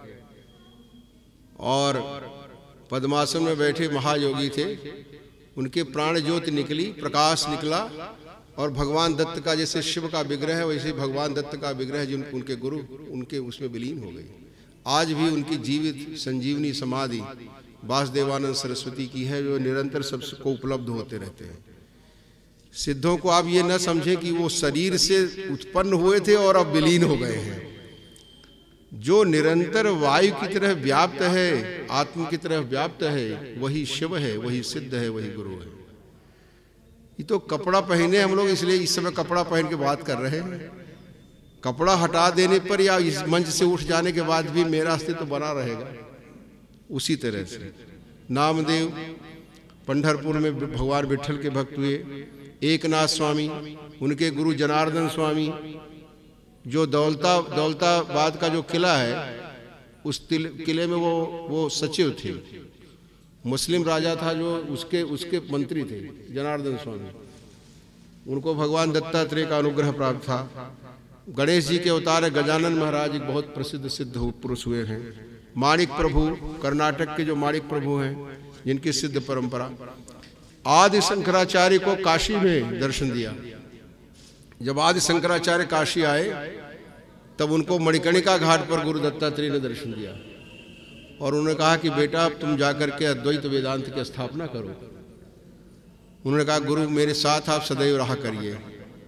और पद्मासन में बैठे महायोगी थे, उनके प्राण ज्योति निकली, प्रकाश निकला, और भगवान दत्त का जैसे शिव का विग्रह है वैसे भगवान दत्त का विग्रह जिन उनके गुरु उनके उसमें विलीन हो गई। आज भी उनकी जीवित संजीवनी समाधि वासुदेवानंद सरस्वती की है, जो निरंतर सबको उपलब्ध होते रहते हैं। सिद्धों को आप ये न समझें कि वो शरीर से उत्पन्न हुए थे और अब विलीन हो गए हैं। जो निरंतर वायु की तरह व्याप्त है, आत्मा की तरह व्याप्त है, वही शिव है, वही सिद्ध है, वही गुरु है। ये तो कपड़ा पहने हम लोग, इसलिए इस समय कपड़ा पहन के बात कर रहे हैं। कपड़ा हटा देने पर या इस मंच से उठ जाने के बाद भी मेरा अस्तित्व तो बना रहेगा। उसी तरह से नामदेव पंढरपुर में भगवान विठल के भक्त हुए। एकनाथ स्वामी, उनके गुरु जनार्दन स्वामी, जो दौलता दौलताबाद का जो किला है, उस किले में वो वो सचिव थे। मुस्लिम राजा था जो उसके उसके मंत्री थे जनार्दन स्वामी। उनको भगवान दत्तात्रेय का अनुग्रह प्राप्त था। गणेश जी के अवतार गजानन महाराज एक बहुत प्रसिद्ध सिद्ध पुरुष हुए हैं। माणिक प्रभु, कर्नाटक के जो माणिक प्रभु हैं, जिनकी सिद्ध परंपरा। आदि शंकराचार्य को काशी में दर्शन दिया। जब आदि शंकराचार्य काशी आए तब उनको मणिकर्णिका घाट पर गुरु दत्तात्रेय ने दर्शन दिया और उन्होंने कहा कि बेटा तुम जाकर के अद्वैत वेदांत की स्थापना करो। उन्होंने कहा गुरु मेरे साथ आप सदैव रहा करिए।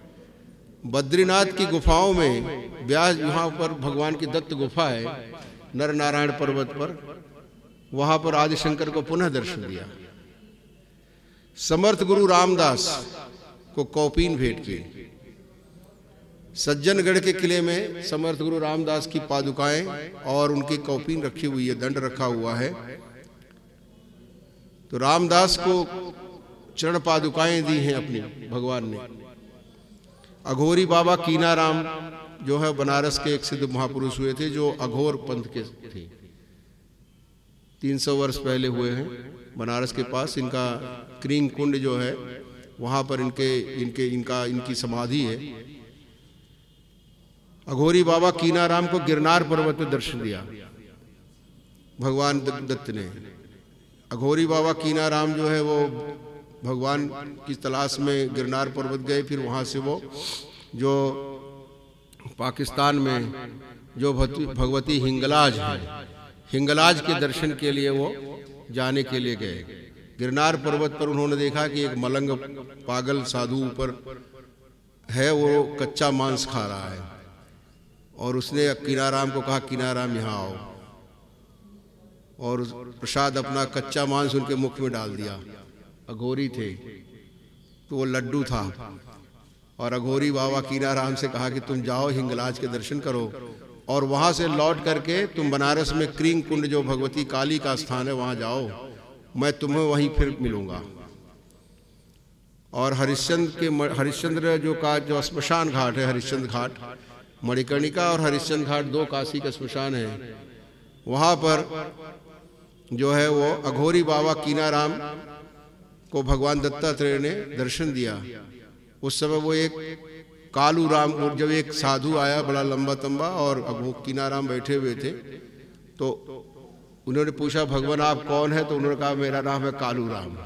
बद्रीनाथ की गुफाओं में व्यास, यहाँ पर भगवान की दत्त गुफा है नर नारायण पर्वत पर, वहां पर आदिशंकर को पुनः दर्शन दिया। समर्थ गुरु रामदास को कौपीन भेंट की। सज्जनगढ़ के किले में समर्थ गुरु रामदास की पादुकाएं और उनकी कौपीन रखी हुई है, दंड रखा हुआ है। तो रामदास को चरण पादुकाएं दी हैं अपनी भगवान ने। अघोरी बाबा कीनाराम जो है बनारस के एक सिद्ध महापुरुष हुए थे, जो अघोर पंथ के थे, तीन सौ वर्ष पहले हुए हैं बनारस के पास। इनका क्रीम कुंड जो है वहां पर इनके इनके इनका इनकी समाधि है। अघोरी बाबा कीनाराम को गिरनार पर्वत में दर्शन दिया भगवान दत्त ने। अघोरी बाबा कीनाराम जो है वो भगवान की तलाश में गिरनार पर्वत गए, फिर वहां से वो जो पाकिस्तान में जो भगवती हिंगलाज है, हिंगलाज के दर्शन के लिए वो जाने के लिए गए। गिरनार पर्वत पर उन्होंने देखा कि एक मलंग पागल साधु ऊपर है, वो कच्चा मांस खा रहा है, और उसने कीनाराम को कहा कीनाराम यहाँ आओ, और प्रसाद अपना कच्चा मांस उनके मुख में डाल दिया। अघोरी थे तो वो लड्डू था, और अघोरी बाबा कीनाराम से कहा कि तुम जाओ हिंगलाज के दर्शन करो, और वहां से लौट करके तुम बनारस में क्रीम कुंड जो भगवती काली का स्थान है वहां जाओ, मैं तुम्हें वहीं फिर मिलूंगा। और हरिश्चंद्र के हरिश्चंद्र जो का जो श्मशान घाट है, हरिश्चंद्र घाट, मणिकर्णिका और हरिश्चंद्र घाट दो काशी का श्मशान है, वहां पर जो है वो अघोरी बाबा कीनाराम को भगवान दत्तात्रेय ने दर्शन दिया। उस समय वो एक कालू राम, जब एक साधु आया बड़ा लंबा तंबा और कीनाराम बैठे हुए थे, तो उन्होंने पूछा भगवान आप कौन है? तो उन्होंने कहा मेरा नाम है कालू राम,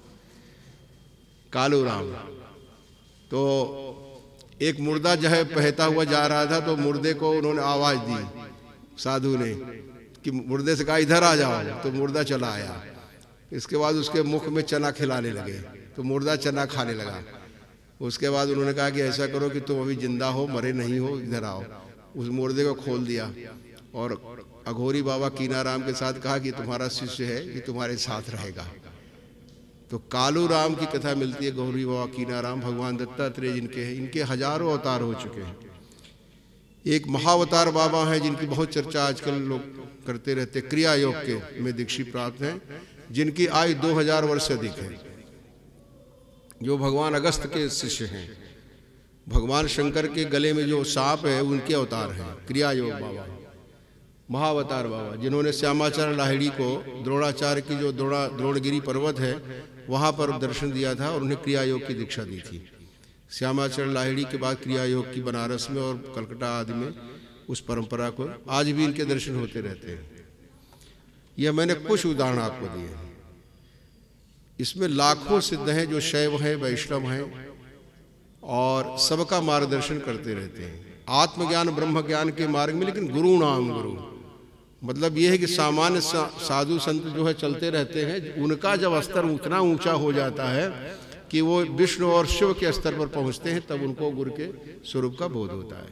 कालू राम। तो एक मुर्दा जो है बहता हुआ जा रहा था, तो मुर्दे को उन्होंने आवाज दी साधु ने कि मुर्दे से कहा इधर आ जाओ, तो मुर्दा चला आया। इसके बाद उसके मुख में चना खिलाने लगे, तो मुर्दा चना खाने लगा। उसके बाद उन्होंने कहा कि ऐसा करो कि तुम अभी जिंदा हो, मरे नहीं हो, इधर आओ। उस मुर्दे को खोल दिया और अघोरी बाबा कीनाराम के साथ कहा कि तुम्हारा शिष्य है, कि तुम्हारे साथ रहेगा। तो कालू राम की कथा मिलती है। अघोरी बाबा कीनाराम भगवान दत्तात्रेय जिनके हैं, इनके हजारों अवतार हो चुके हैं। एक महाअवतार बाबा हैं जिनकी बहुत चर्चा आजकल लोग करते रहते, क्रिया योग के में दीक्षित प्राप्त हैं, जिनकी आयु दो हजार वर्ष से अधिक है, जो भगवान अगस्त के शिष्य हैं। भगवान शंकर के गले में जो सांप है उनके अवतार हैं क्रिया योग बाबा, महाअवतार बाबा, जिन्होंने श्यामाचार्य लाहिड़ी को द्रोणाचार्य की जो द्रोणा द्रोणगिरी पर्वत है वहां पर दर्शन दिया था और उन्हें क्रिया योग की दीक्षा दी थी। श्यामाचार्य लाहिड़ी के बाद क्रिया योग की बनारस में और कलकत्ता आदि में उस परंपरा को आज भी इनके दर्शन होते रहते हैं। यह मैंने कुछ उदाहरण आपको दिए। इसमें लाखों सिद्ध हैं जो शैव हैं, वैष्णव हैं और सबका मार्गदर्शन करते रहते हैं आत्मज्ञान ब्रह्म ज्ञान के मार्ग में। लेकिन गुरु नाम गुरु मतलब यह है कि सामान्य साधु संत जो है चलते रहते हैं, उनका जब स्तर उतना ऊंचा हो जाता है कि वो विष्णु और शिव के स्तर पर पहुंचते हैं, तब उनको गुरु के स्वरूप का बोध होता है।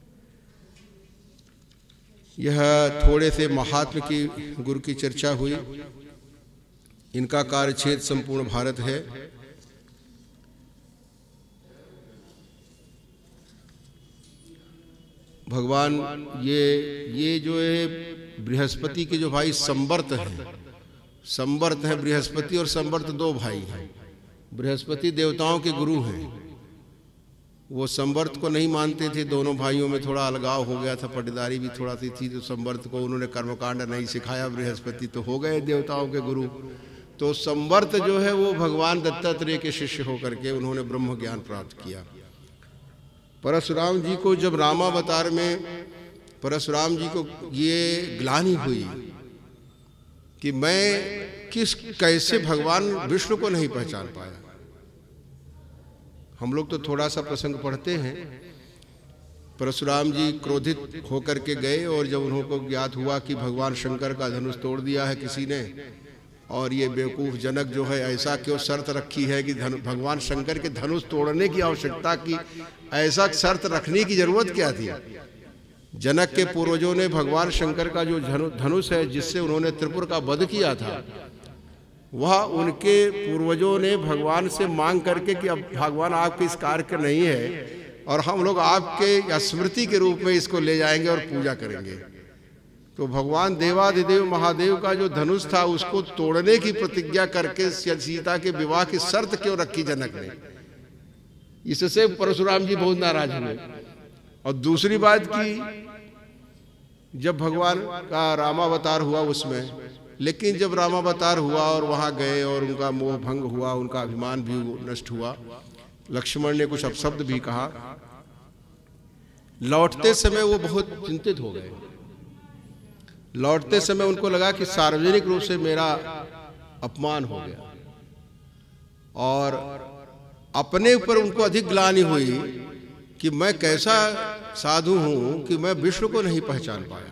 यह थोड़े से महात्मा की गुरु की चर्चा हुई। इनका कार्यक्षेत्र संपूर्ण भारत है। भगवान ये ये जो है बृहस्पति के जो भाई संवर्त हैं, संवर्त हैं बृहस्पति और संवर्त दो भाई हैं। बृहस्पति देवताओं के गुरु हैं, वो संवर्त को नहीं मानते थे। दोनों भाइयों में थोड़ा अलगाव हो गया था, पटदारी भी थोड़ा सी थी, तो संवर्त को उन्होंने कर्मकांड नहीं सिखाया। बृहस्पति तो हो गए देवताओं के गुरु। तो संवर्त जो है वो भगवान दत्तात्रेय के शिष्य होकर के उन्होंने ब्रह्म ज्ञान प्राप्त किया। परशुराम जी को जब रामावतार में परशुराम जी को ये ग्लानि हुई कि मैं किस कैसे भगवान विष्णु को नहीं पहचान पाया। हम लोग तो थोड़ा सा प्रसंग पढ़ते हैं। परशुराम जी क्रोधित होकर के गए और जब उनको ज्ञात हुआ कि भगवान शंकर का धनुष तोड़ दिया है किसी ने, और ये बेवकूफ़ जनक जो है ऐसा क्यों शर्त रखी है कि धनु भगवान शंकर के धनुष तोड़ने की आवश्यकता की, ऐसा शर्त रखने की जरूरत क्या थी? जनक के पूर्वजों ने भगवान शंकर का जो धनुष है जिससे उन्होंने त्रिपुर का वध किया था, वह उनके पूर्वजों ने भगवान से मांग करके कि अब भगवान आपके इस कार्य के नहीं है और हम लोग आपके स्मृति के रूप में इसको ले जाएंगे और पूजा करेंगे। तो भगवान देवाधिदेव महादेव का जो धनुष था उसको तोड़ने की प्रतिज्ञा करके सीता के विवाह की शर्त क्यों रखी जनक ने? इससे परशुराम जी बहुत नाराज हुए। और दूसरी बात की, जब भगवान का रामावतार हुआ उसमें, लेकिन जब रामावतार हुआ और वहां गए और उनका मोह भंग हुआ, उनका अभिमान भी नष्ट हुआ, लक्ष्मण ने कुछ अपशब्द भी कहा, लौटते समय वो बहुत चिंतित हो गए। लौटते समय उनको लगा कि सार्वजनिक रूप से मेरा अपमान हो गया और अपने ऊपर उनको अधिक ग्लानि हुई कि मैं कैसा साधु हूं कि मैं विष्णु को नहीं पहचान पाया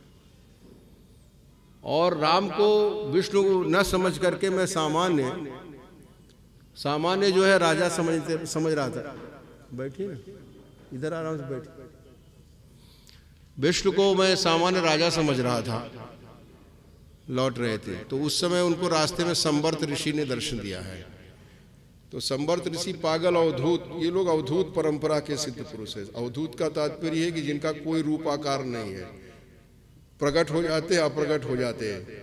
और राम को विष्णु न समझ करके मैं सामान्य सामान्य जो है राजा समझते समझ रहा था। बैठिए ना, इधर आराम से बैठिए। विष्णु को मैं सामान्य राजा समझ रहा था। लौट रहे थे तो उस समय उनको रास्ते में संवर्त ऋषि ने दर्शन दिया है। तो संवर्त ऋषि पागल अवधूत, ये लोग अवधूत परंपरा के सिद्ध पुरुष है। अवधूत का तात्पर्य है कि जिनका कोई रूप आकार नहीं है, प्रकट हो जाते हैं अप्रकट हो जाते हैं।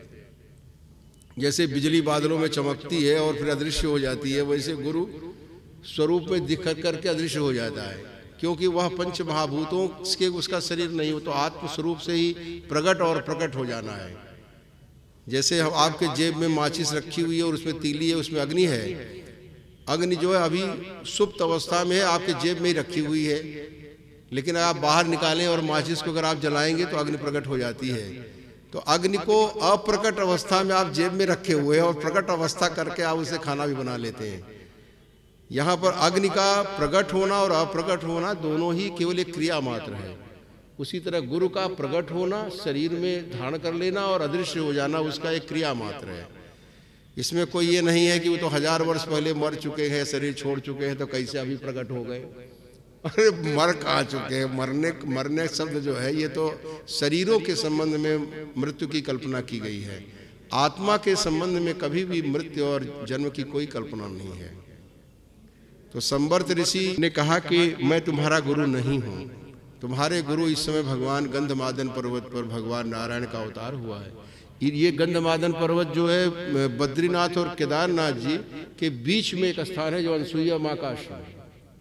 जैसे बिजली बादलों में चमकती है और फिर अदृश्य हो जाती है, वैसे गुरु स्वरूप में दिख करके अदृश्य हो जाता है, क्योंकि वह पंच महाभूतों के उसका शरीर नहीं हो, तो आत्म स्वरूप से ही प्रकट और प्रकट हो जाना है। जैसे हम आपके जेब में माचिस रखी हुई है और उसमें तीली है, उसमें अग्नि है। अग्नि जो है अभी सुप्त अवस्था में है, आपके जेब में ही रखी हुई है, लेकिन आप बाहर निकालें और माचिस को अगर आप जलाएंगे तो अग्नि प्रकट हो जाती है। तो अग्नि को अप्रकट अवस्था में आप जेब में रखे हुए हैं और प्रकट अवस्था करके आप उसे खाना भी बना लेते हैं। यहाँ पर अग्नि का प्रकट होना और अप्रकट होना दोनों ही केवल एक क्रिया मात्र है। उसी तरह गुरु का प्रकट होना, शरीर में धारण कर लेना और अदृश्य हो जाना, उसका एक क्रिया मात्र है। इसमें कोई ये नहीं है कि वो तो हजार वर्ष पहले मर चुके हैं, शरीर छोड़ चुके हैं, तो कैसे अभी प्रकट हो गए। अरे मर कहाँ चुके हैं? मरने मरने शब्द जो है ये तो शरीरों के संबंध में मृत्यु की कल्पना की गई है। आत्मा के संबंध में कभी भी मृत्यु और जन्म की कोई कल्पना नहीं है। तो संवर्त ऋषि ने कहा कि मैं तुम्हारा गुरु नहीं हूँ, तुम्हारे गुरु इस समय भगवान गंधमादन पर्वत पर भगवान नारायण का अवतार हुआ है। ये गंधमादन पर्वत जो है बद्रीनाथ और केदारनाथ जी के बीच में एक स्थान है जो अनसुईया माँ का आश्रम है।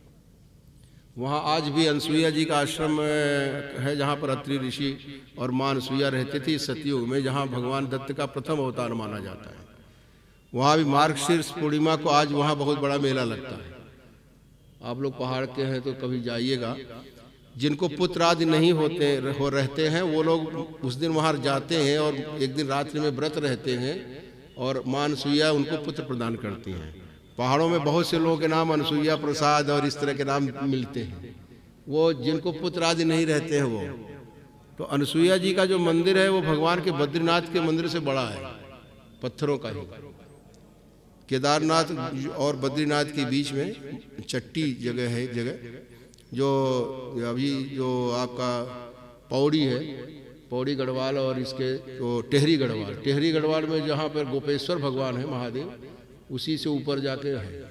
वहाँ आज भी अनसुईया जी का आश्रम है, जहाँ पर अत्रि ऋषि और माँ अनसुईया रहते थे सतयुग में, जहाँ भगवान दत्त का प्रथम अवतार माना जाता है। वहाँ भी मार्गशीर्ष पूर्णिमा को आज वहाँ बहुत बड़ा मेला लगता है। आप लोग पहाड़ के हैं तो कभी जाइएगा। जिनको पुत्र आदि नहीं होते हो रहते हैं वो लोग उस दिन वहाँ जाते हैं और एक दिन रात्रि में व्रत रहते हैं और माँ अनसुईया उनको पुत्र प्रदान करती हैं। पहाड़ों में बहुत से लोगों के नाम अनसुईया प्रसाद और इस तरह के नाम मिलते हैं। वो जिनको पुत्र आदि नहीं रहते हैं वो, तो अनसुईया जी का जो मंदिर है वो भगवान के बद्रीनाथ के मंदिर से बड़ा है, पत्थरों का ही। केदारनाथ और बद्रीनाथ के बीच में चट्टी जगह है, जगह जो अभी जो आपका पौड़ी है, पौड़ी गढ़वाल और इसके तो टेहरी गढ़वाल, टेहरी गढ़वाल में जहाँ पर गोपेश्वर भगवान है महादेव, उसी से ऊपर जाके है।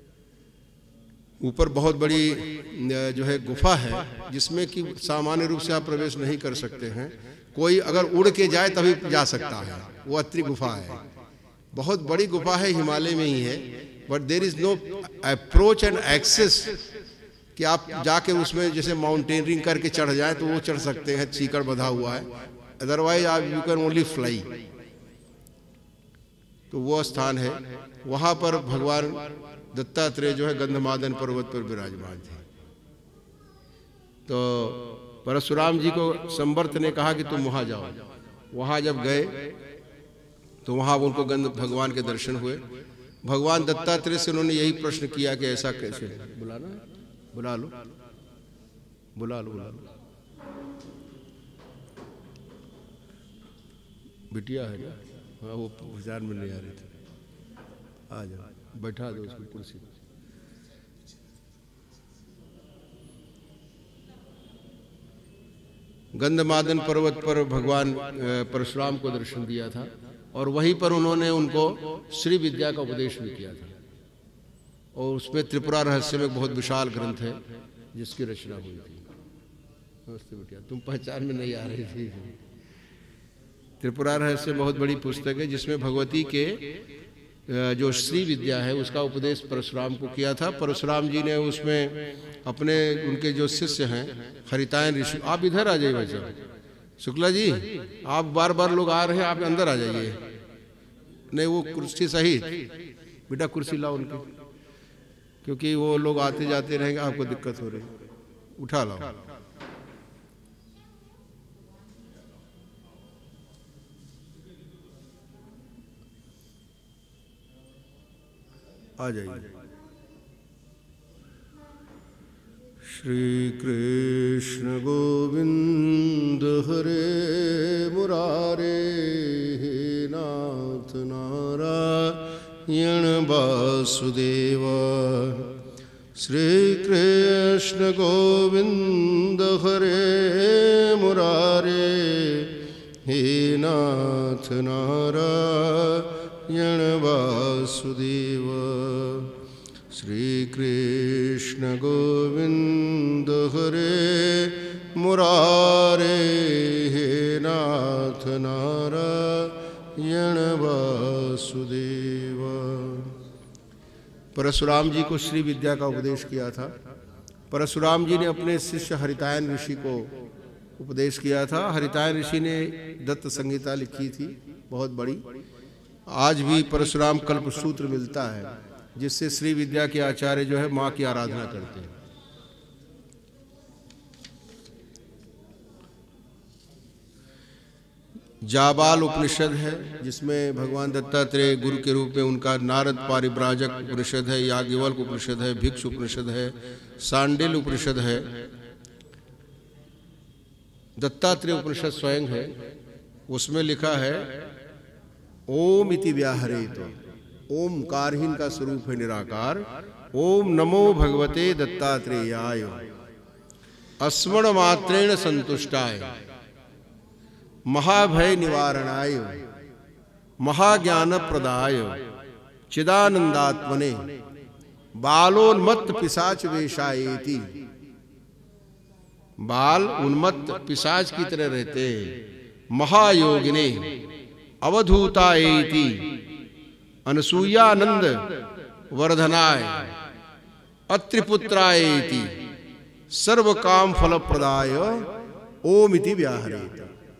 ऊपर बहुत बड़ी जो है गुफा है जिसमें कि सामान्य रूप से आप प्रवेश नहीं कर सकते हैं। कोई अगर उड़ के जाए तभी जा सकता है, वो अत्रि गुफा है। बहुत बड़ी गुफा है, हिमालय में ही है, but there is no approach and access कि आप जाके उसमें जैसे माउंटेनियरिंग करके चढ़ जाए तो वो चढ़ सकते हैं, चीकड़ बंधा हुआ है, अदरवाइज आप यू कैन ओनली फ्लाई। तो वो स्थान है, वहाँ पर भगवान दत्तात्रेय जो है गंधमादन पर्वत पर विराजमान थे। तो परशुराम जी को संवर्त ने कहा कि तुम वहाँ जाओ। वहाँ जब गए तो वहाँ उनको गंध भगवान के दर्शन हुए। भगवान दत्तात्रेय से उन्होंने यही प्रश्न किया कि ऐसा कैसे, बुलाना बुला लो बुला लो बुला लो बिटिया है ना, हाँ वो विचार में नहीं आ रहे थे। आ जाओ, बैठा दो उसको कुर्सी पर। गंधमादन पर्वत पर भगवान परशुराम को दर्शन दिया था और वहीं पर उन्होंने उनको श्री विद्या का उपदेश भी किया था। और उसमें त्रिपुरा रहस्य में एक बहुत विशाल ग्रंथ है जिसकी रचना हुई थी। नमस्ते बेटिया, तुम पहचान में नहीं आ रही थी। त्रिपुरा रहस्य बहुत बड़ी पुस्तक है जिसमें भगवती के जो श्री विद्या है उसका उपदेश परशुराम को किया था। परशुराम जी ने उसमें अपने उनके जो शिष्य हैं हरितायन ऋषि, आप इधर आ जाइए बच्चा, शुक्ला जी आप बार बार लोग आ रहे हैं, आप अंदर आ जाइए। नहीं वो कुर्सी सही बेटा, कुर्सी लाओ उनकी, क्योंकि वो लोग आते जाते रहेंगे, आपको दिक्कत हो रही, उठा लाओ। आ जाइए। श्री कृष्ण गोविंद हरे मुरारे, नाथ नारायण वासुदेव। श्री कृष्ण गोविंद हरे मुरारे, हे नाथ नारायण वासुदेव। श्री कृष्ण गोविंद हरे मुरारे, हे नाथ नारायण वासुदेव। परशुराम जी को श्री विद्या का उपदेश किया था। परशुराम जी ने अपने शिष्य हरितायन ऋषि को उपदेश किया था। हरितायन ऋषि ने दत्त संहिता लिखी थी बहुत बड़ी। आज भी परशुराम कल्प सूत्र मिलता है जिससे श्री विद्या के आचार्य जो है माँ की आराधना करते हैं। जाबाल उपनिषद है जिसमें भगवान दत्तात्रेय गुरु के रूप में उनका नारद पारिव्राजक उपनिषद है, याज्ञवल्क्य उपनिषद है, भिक्षु उपनिषद है, सांडिल्य उपनिषद है, दत्तात्रेय उपनिषद स्वयं है। उसमें लिखा है ओम इति व्याहरेत, ओमकारहीन का स्वरूप है निराकार। ओम नमो भगवते दत्तात्रेयाय, अस्मण मात्रेण संतुष्टाय, महाभय निवारणाय, महाज्ञान प्रदाय, चिदानंदात्मने, बालोन्मत्त पिशाच वेशायेति। बाल उन्मत्त पिशाच की तरह रहते हैं। महायोगिने अवधूतायेति, अनसूयानंद वर्धनाय, अत्रिपुत्रायेति, सर्व काम फल प्रदाय, ओम इति व्याहरेत।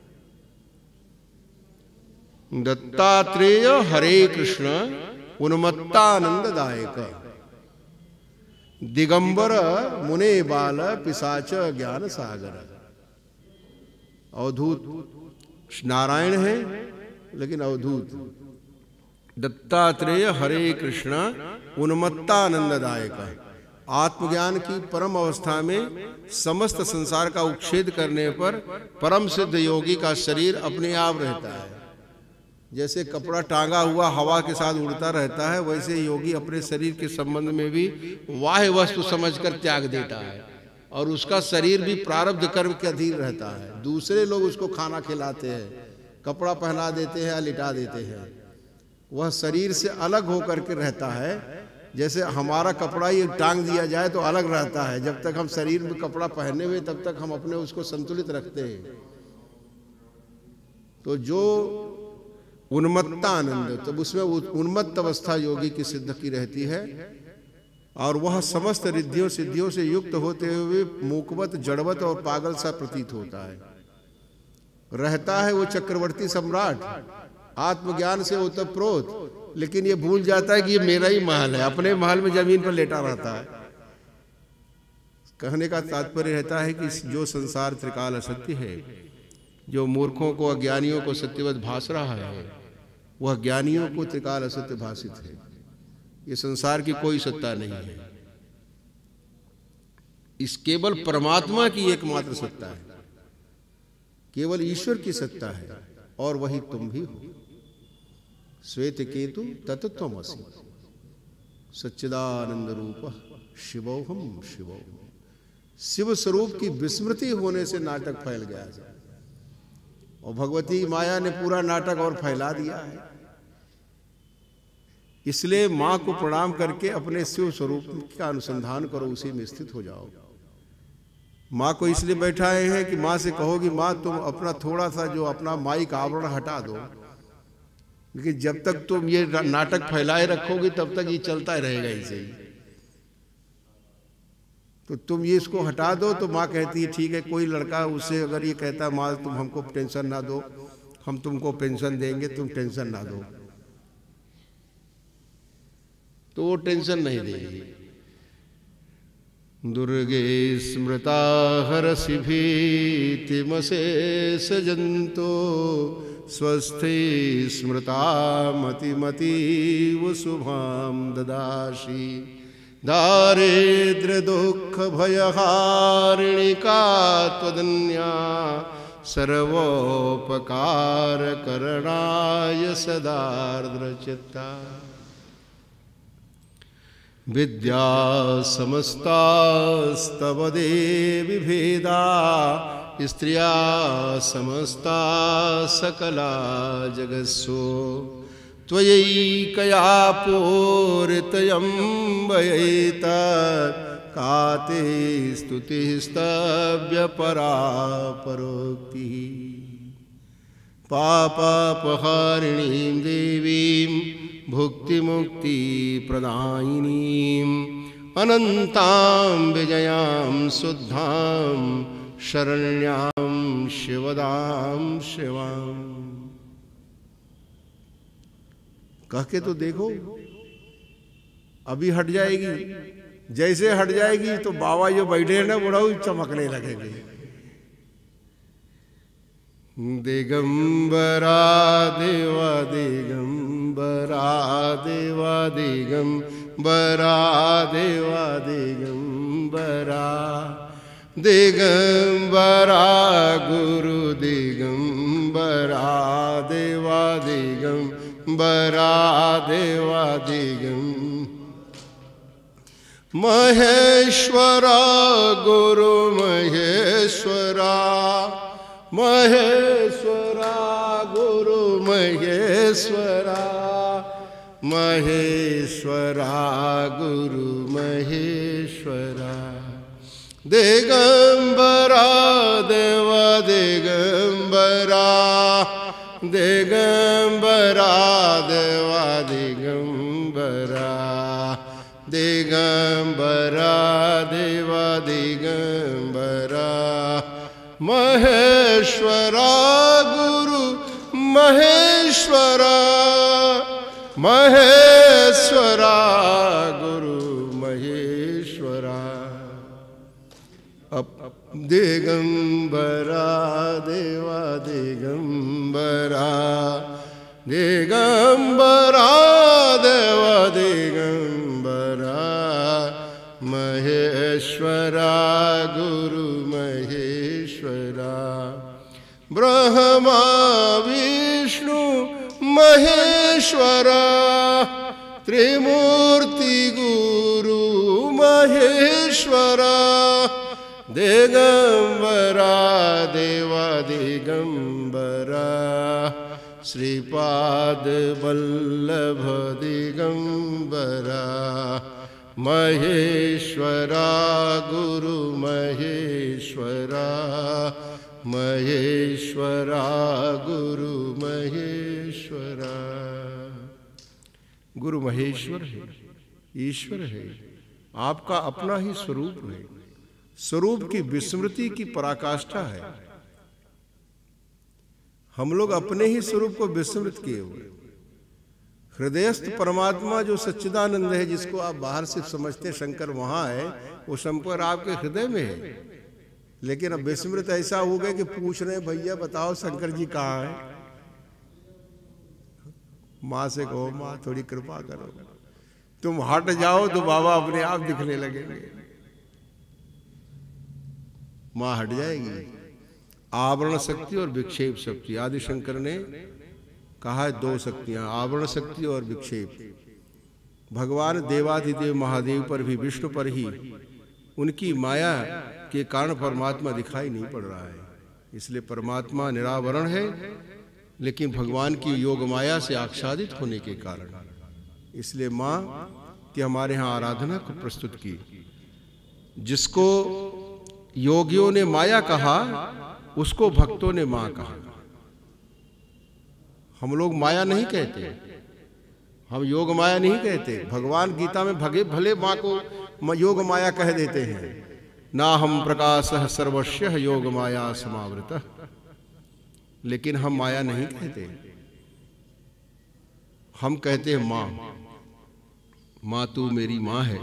दत्तात्रेय हरे कृष्ण उन्मत्तानंददायक, दिगंबर मुने बाल पिशाच ज्ञान सागर। अवधूत नारायण है लेकिन अवधूत। दत्तात्रेय हरे कृष्ण उन्मत्तानंददायक, आत्मज्ञान की परम अवस्था में समस्त संसार का उच्छेद करने पर परम सिद्ध योगी का शरीर अपने आप रहता है। जैसे कपड़ा टांगा हुआ हवा के साथ उड़ता रहता है, वैसे योगी अपने शरीर के संबंध में भी वाह्य वस्तु समझकर त्याग देता है और उसका शरीर भी प्रारब्ध कर्म के अधीन रहता है। दूसरे लोग उसको खाना खिलाते हैं, कपड़ा पहना देते हैं या लिटा देते हैं, वह शरीर से अलग होकर के रहता है। जैसे हमारा कपड़ा ये टांग दिया जाए तो अलग रहता है, जब तक हम शरीर में कपड़ा पहने हुए तब तक हम अपने उसको संतुलित रखते हैं। तो जो उन्मत्ता आनंद, तब उसमें उन्मत्त अवस्था योगी की सिद्ध की रहती है और वह समस्त रिद्धियों सिद्धियों से युक्त होते हुए मूकवत जड़वत और पागल सा प्रतीत होता है। रहता है वो चक्रवर्ती सम्राट, आत्मज्ञान से ओतप्रोत, लेकिन ये भूल जाता है कि ये मेरा ही महल है, अपने महल में जमीन पर लेटा रहता है। कहने का तात्पर्य रहता है कि जो संसार त्रिकाल असत्य है, जो मूर्खों को अज्ञानियों को सत्यवत भास रहा है, वह ज्ञानियों को त्रिकाल असत्य भाषित है। ये संसार की कोई सत्ता नहीं है, इस केवल परमात्मा की एकमात्र सत्ता है, केवल ईश्वर की सत्ता है और वही तुम भी हो। श्वेत केतु तत्त्वमसि सच्चिदानंद रूप शिवोहम शिवोहम। शिव स्वरूप की विस्मृति होने से नाटक फैल गया है और भगवती माया ने पूरा नाटक और फैला दिया है। इसलिए मां को प्रणाम करके अपने शिव स्वरूप का अनुसंधान करो, उसी में स्थित हो जाओ। माँ को इसलिए बैठाए हैं कि माँ से कहो कि माँ तुम अपना थोड़ा सा जो अपना माई का आवरण हटा दो, लेकिन जब तक तुम ये नाटक फैलाए रखोगे तब तक ये चलता रहेगा ऐसे ही। तो तुम ये इसको हटा दो। तो माँ कहती है ठीक है, कोई लड़का उससे अगर ये कहता माँ तुम हमको टेंशन ना दो, हम तुमको पेंशन देंगे, तुम टेंशन ना दो, तो वो टेंशन नहीं देगी। दुर्गे स्मृता हरसि भीतिमशेष जंतो स्वस्थे स्मृता मतिमतीव शुभां ददासि। दारिद्र्य दुःख भयहारिणी का त्वदन्या सर्वोपकार करणाय सदार्द्रचित्ता। विद्या समस्तास्तव देवी भेदा स्त्रिया समस्ता सकला जगत्सु त्वयैकया पूरितयम्बयैतत् काते स्तुतिस्तव्यपरा परोक्तिः। पापापहारिणीं देवीं भुक्तिमुक्ति प्रदायिनीं अनन्तां विजयां शुद्धां शरण्यां शिवदां शिवां। कह के तो देखो, अभी हट जाएगी। जैसे हट जाएगी तो बाबा जो बैठे हैं ना बड़ा चमकने लगेंगे। दिगंबरा देवा दिगंबरा देवा दिगंबरा देवा दिगंबरा दिगंबरा गुरु दिगंबरा देवा दिगंबरा देवा दिगंबरा। महेश्वरा गुरु महेश्वरा महेश्वरा गुरु महेश्वरा महेश्वरा गुरु महेश्वरा। दिगंबरा देव दिगंबरा दिगंबरा देव दिगंबरा दिगंबरा देव दिगंबरा। महेश्वरा गुरु महेश्वरा महेश्वरा गुरु महेश्वरा। अब दिगंबरा देवा दिगंबरा दिगंबरा देवा दिगंबरा महेश्वरा गुरु महेश्वरा। ब्रह्मा विष्णु महेश्वरा त्रिमूर्ति गुरु महेश्वरा। दिगंबरा देवा दिगंबरा श्रीपाद वल्लभ दिगंबरा। महेश्वरा गुरु महेश्वरा महेश्वरा गुरु महेश्वरा। गुरु महेश्वर है, ईश्वर है, आपका अपना ही स्वरूप है। स्वरूप की विस्मृति की पराकाष्ठा है। हम लोग अपने ही स्वरूप को विस्मृत किए हुए। हृदयस्थ परमात्मा जो सच्चिदानंद है, जिसको आप बाहर से समझते शंकर वहां है, वो शंकर आपके हृदय में है। लेकिन अब विस्मृत ऐसा हो गया कि पूछ रहे भैया बताओ शंकर जी कहाँ है। माँ से कहो माँ थोड़ी कृपा करो, तुम हट जाओ तो बाबा अपने आप दिखने लगेंगे। माँ हट जाएगी। आवरण शक्ति और विक्षेप शक्ति आदि शंकर ने कहा है दो शक्तियां, आवरण शक्ति और विक्षेप। भगवान देवाधिदेव महादेव पर भी, विष्णु पर ही उनकी माया के कारण परमात्मा दिखाई नहीं पड़ रहा है। इसलिए परमात्मा निरावरण है, लेकिन भगवान की योग माया से आच्छादित होने के कारण, इसलिए माँ की हमारे यहाँ आराधना को प्रस्तुत की। जिसको योगियों ने माया कहा, उसको भक्तों ने माँ कहा। हम लोग माया नहीं कहते, हम योग माया नहीं कहते। भगवान गीता में भगे भले माँ को योग माया कह देते हैं, ना हम प्रकाशः सर्वस्य योग माया समावृतः, लेकिन हम माया नहीं कहते। हम कहते हैं माँ, माँ तू मेरी माँ है।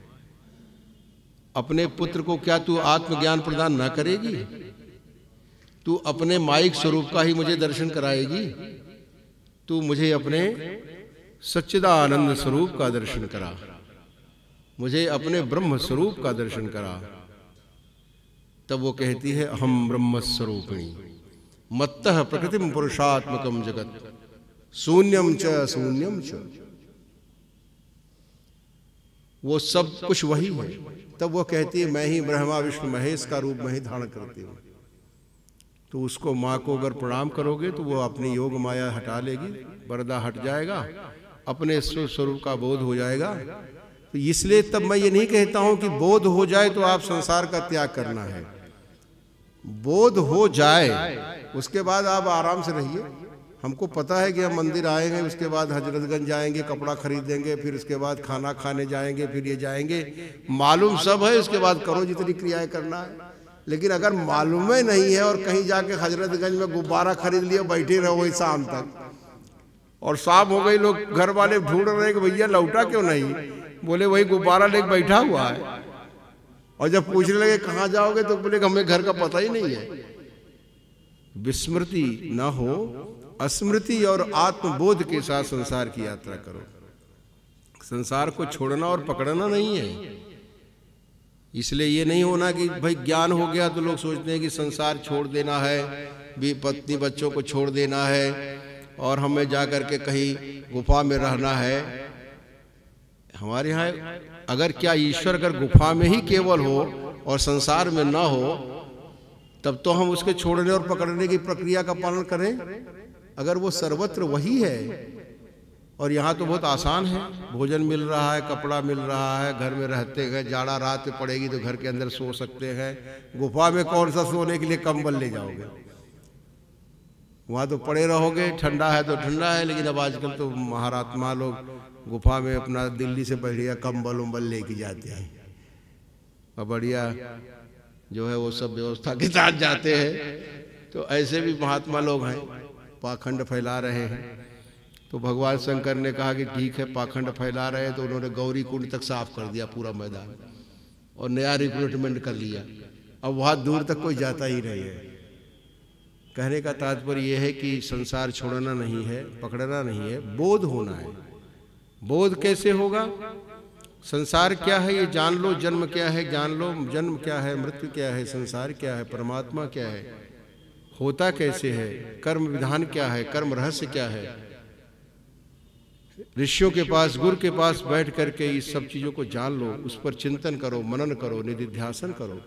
अपने पुत्र को क्या तू आत्मज्ञान प्रदान न करेगी? तू अपने माइक स्वरूप का ही मुझे दर्शन कराएगी? तू मुझे अपने सच्चिदानंद स्वरूप का दर्शन करा, मुझे अपने ब्रह्म स्वरूप का दर्शन करा। तब वो कहती है अहम ब्रह्म स्वरूपिणी मत्तः प्रकृतिम पुरुषात्मकम जगत शून्यम च शून्यम च। वो सब कुछ वही है। तब वो कहती है मैं ही ब्रह्मा विष्णु महेश का रूप में ही धारण करती हूँ। तो उसको माँ को अगर प्रणाम करोगे तो वो अपनी योग माया हटा लेगी, पर्दा हट जाएगा, अपने स्वरूप का बोध हो जाएगा। तो इसलिए तब मैं ये नहीं कहता हूं कि बोध हो जाए तो आप संसार का त्याग करना है। बोध हो जाए उसके बाद आप आराम से रहिए। हमको पता है कि हम मंदिर आएंगे, उसके बाद हजरतगंज जाएंगे, कपड़ा खरीदेंगे, फिर उसके बाद खाना खाने जाएंगे, फिर ये जाएंगे, मालूम सब है। उसके बाद करो जितनी क्रियाएं करना है। लेकिन अगर मालूम ही नहीं है और कहीं जाके हजरतगंज में गुब्बारा खरीद लिया, बैठे रहो वही शाम तक, और शाम हो गई, लोग घर वाले ढूंढ रहे हैं कि भैया लौटा क्यों नहीं, बोले वही गुब्बारा लेके बैठा हुआ है। और जब पूछने लगे कहाँ जाओगे तो बोले हमें घर का पता ही नहीं है। विस्मृति ना हो, स्मृति और आत्मबोध के साथ संसार की यात्रा करो। संसार को छोड़ना और पकड़ना नहीं है। इसलिए ये नहीं होना कि भाई ज्ञान हो गया तो लोग सोचते हैं कि संसार छोड़ देना है, भी पत्नी बच्चों को छोड़ देना है और हमें जाकर के कहीं गुफा में रहना है। हमारे यहाँ अगर क्या ईश्वर अगर गुफा में ही केवल हो और संसार में ना हो, तब तो हम उसके छोड़ने और पकड़ने की प्रक्रिया का पालन करें। अगर वो सर्वत्र वही है और यहाँ तो बहुत आसान है, भोजन मिल रहा है, कपड़ा मिल रहा है, घर में रहते हैं, जाड़ा रात पड़ेगी तो घर के अंदर सो सकते हैं। गुफा में कौन सा सोने के लिए कंबल ले जाओगे? वहाँ तो पड़े रहोगे, ठंडा है तो ठंडा है। लेकिन अब आजकल तो महारात्मा लोग गुफा में अपना दिल्ली से बढ़िया कंबल उम्बल लेके जाते हैं और बढ़िया जो है वो सब व्यवस्था के साथ जाते हैं। तो ऐसे भी महात्मा लोग हैं, पाखंड फैला रहे हैं। तो भगवान शंकर ने कहा कि ठीक है, पाखंड फैला रहे हैं, तो उन्होंने गौरी कुंड तक साफ कर दिया पूरा मैदान और नया रिक्रूटमेंट कर लिया। अब वहाँ दूर तक कोई जाता ही नहीं है। कहने का तात्पर्य यह है कि संसार छोड़ना नहीं है, पकड़ना नहीं है, बोध होना है। बोध कैसे होगा? संसार क्या है ये जान लो, जन्म क्या है जान लो, जन्म क्या है, मृत्यु क्या है, संसार क्या है, परमात्मा क्या है, होता कैसे है, कर्म विधान क्या है, कर्म रहस्य क्या है। ऋषियों के पास, गुरु के पास बैठ करके इस सब चीजों को जान लो, उस पर चिंतन करो, मनन करो, निधिध्यासन करो।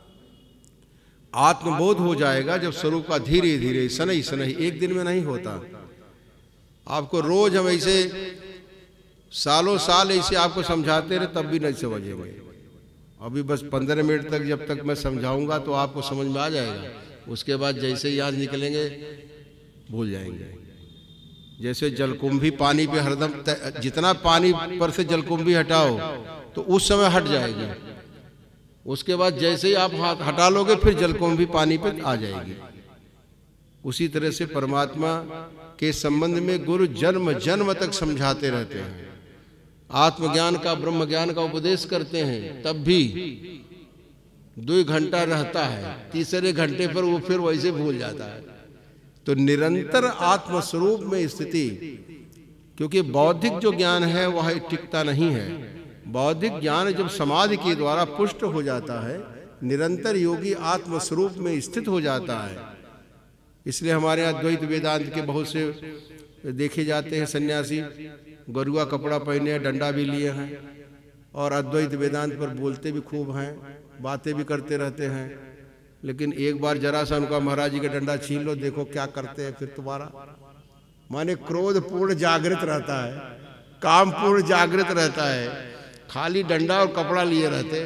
आत्मबोध हो जाएगा जब स्वरूप का धीरे धीरे, सनई सनई, एक दिन में नहीं होता। आपको रोज हम ऐसे सालों साल ऐसे आपको समझाते रहे तब भी नहीं समझेंगे। अभी बस पंद्रह मिनट तक जब तक मैं समझाऊंगा तो आपको समझ में आ जाएगा। उसके बाद जैसे ही आज निकलेंगे भूल जाएंगे। जैसे जलकुंभी पानी पे हरदम, जितना पानी पर से जलकुंभी हटाओ तो उस समय हट जाएगी। उसके बाद जैसे ही आप हाथ हटा लोगे फिर जलकुंभी पानी पे आ जाएगी। उसी तरह से परमात्मा के संबंध में गुरु जन्म जन्म तक समझाते रहते हैं, आत्मज्ञान का, ब्रह्म ज्ञान का उपदेश करते हैं, तब भी दो घंटा रहता है, तीसरे घंटे पर वो फिर वैसे भूल जाता है। तो निरंतर आत्मस्वरूप में स्थिति, क्योंकि बौद्धिक जो ज्ञान है वह टिकता नहीं है। बौद्धिक ज्ञान जब समाधि के द्वारा पुष्ट हो जाता है, निरंतर योगी आत्मस्वरूप में स्थित हो जाता है। इसलिए हमारे यहाँ द्वैत वेदांत के बहुत से देखे जाते हैं सन्यासी गरुआ कपड़ा पहने हैं, डंडा भी लिए हैं और अद्वैत वेदांत पर बोलते भी खूब हैं, बातें भी करते रहते हैं, लेकिन एक बार जरा सा उनका महाराज जी का डंडा छीन लो, देखो क्या करते हैं फिर तुम्हारा। माने क्रोध पूर्ण जागृत रहता है, काम पूर्ण जागृत रहता है, खाली डंडा और कपड़ा लिए रहते।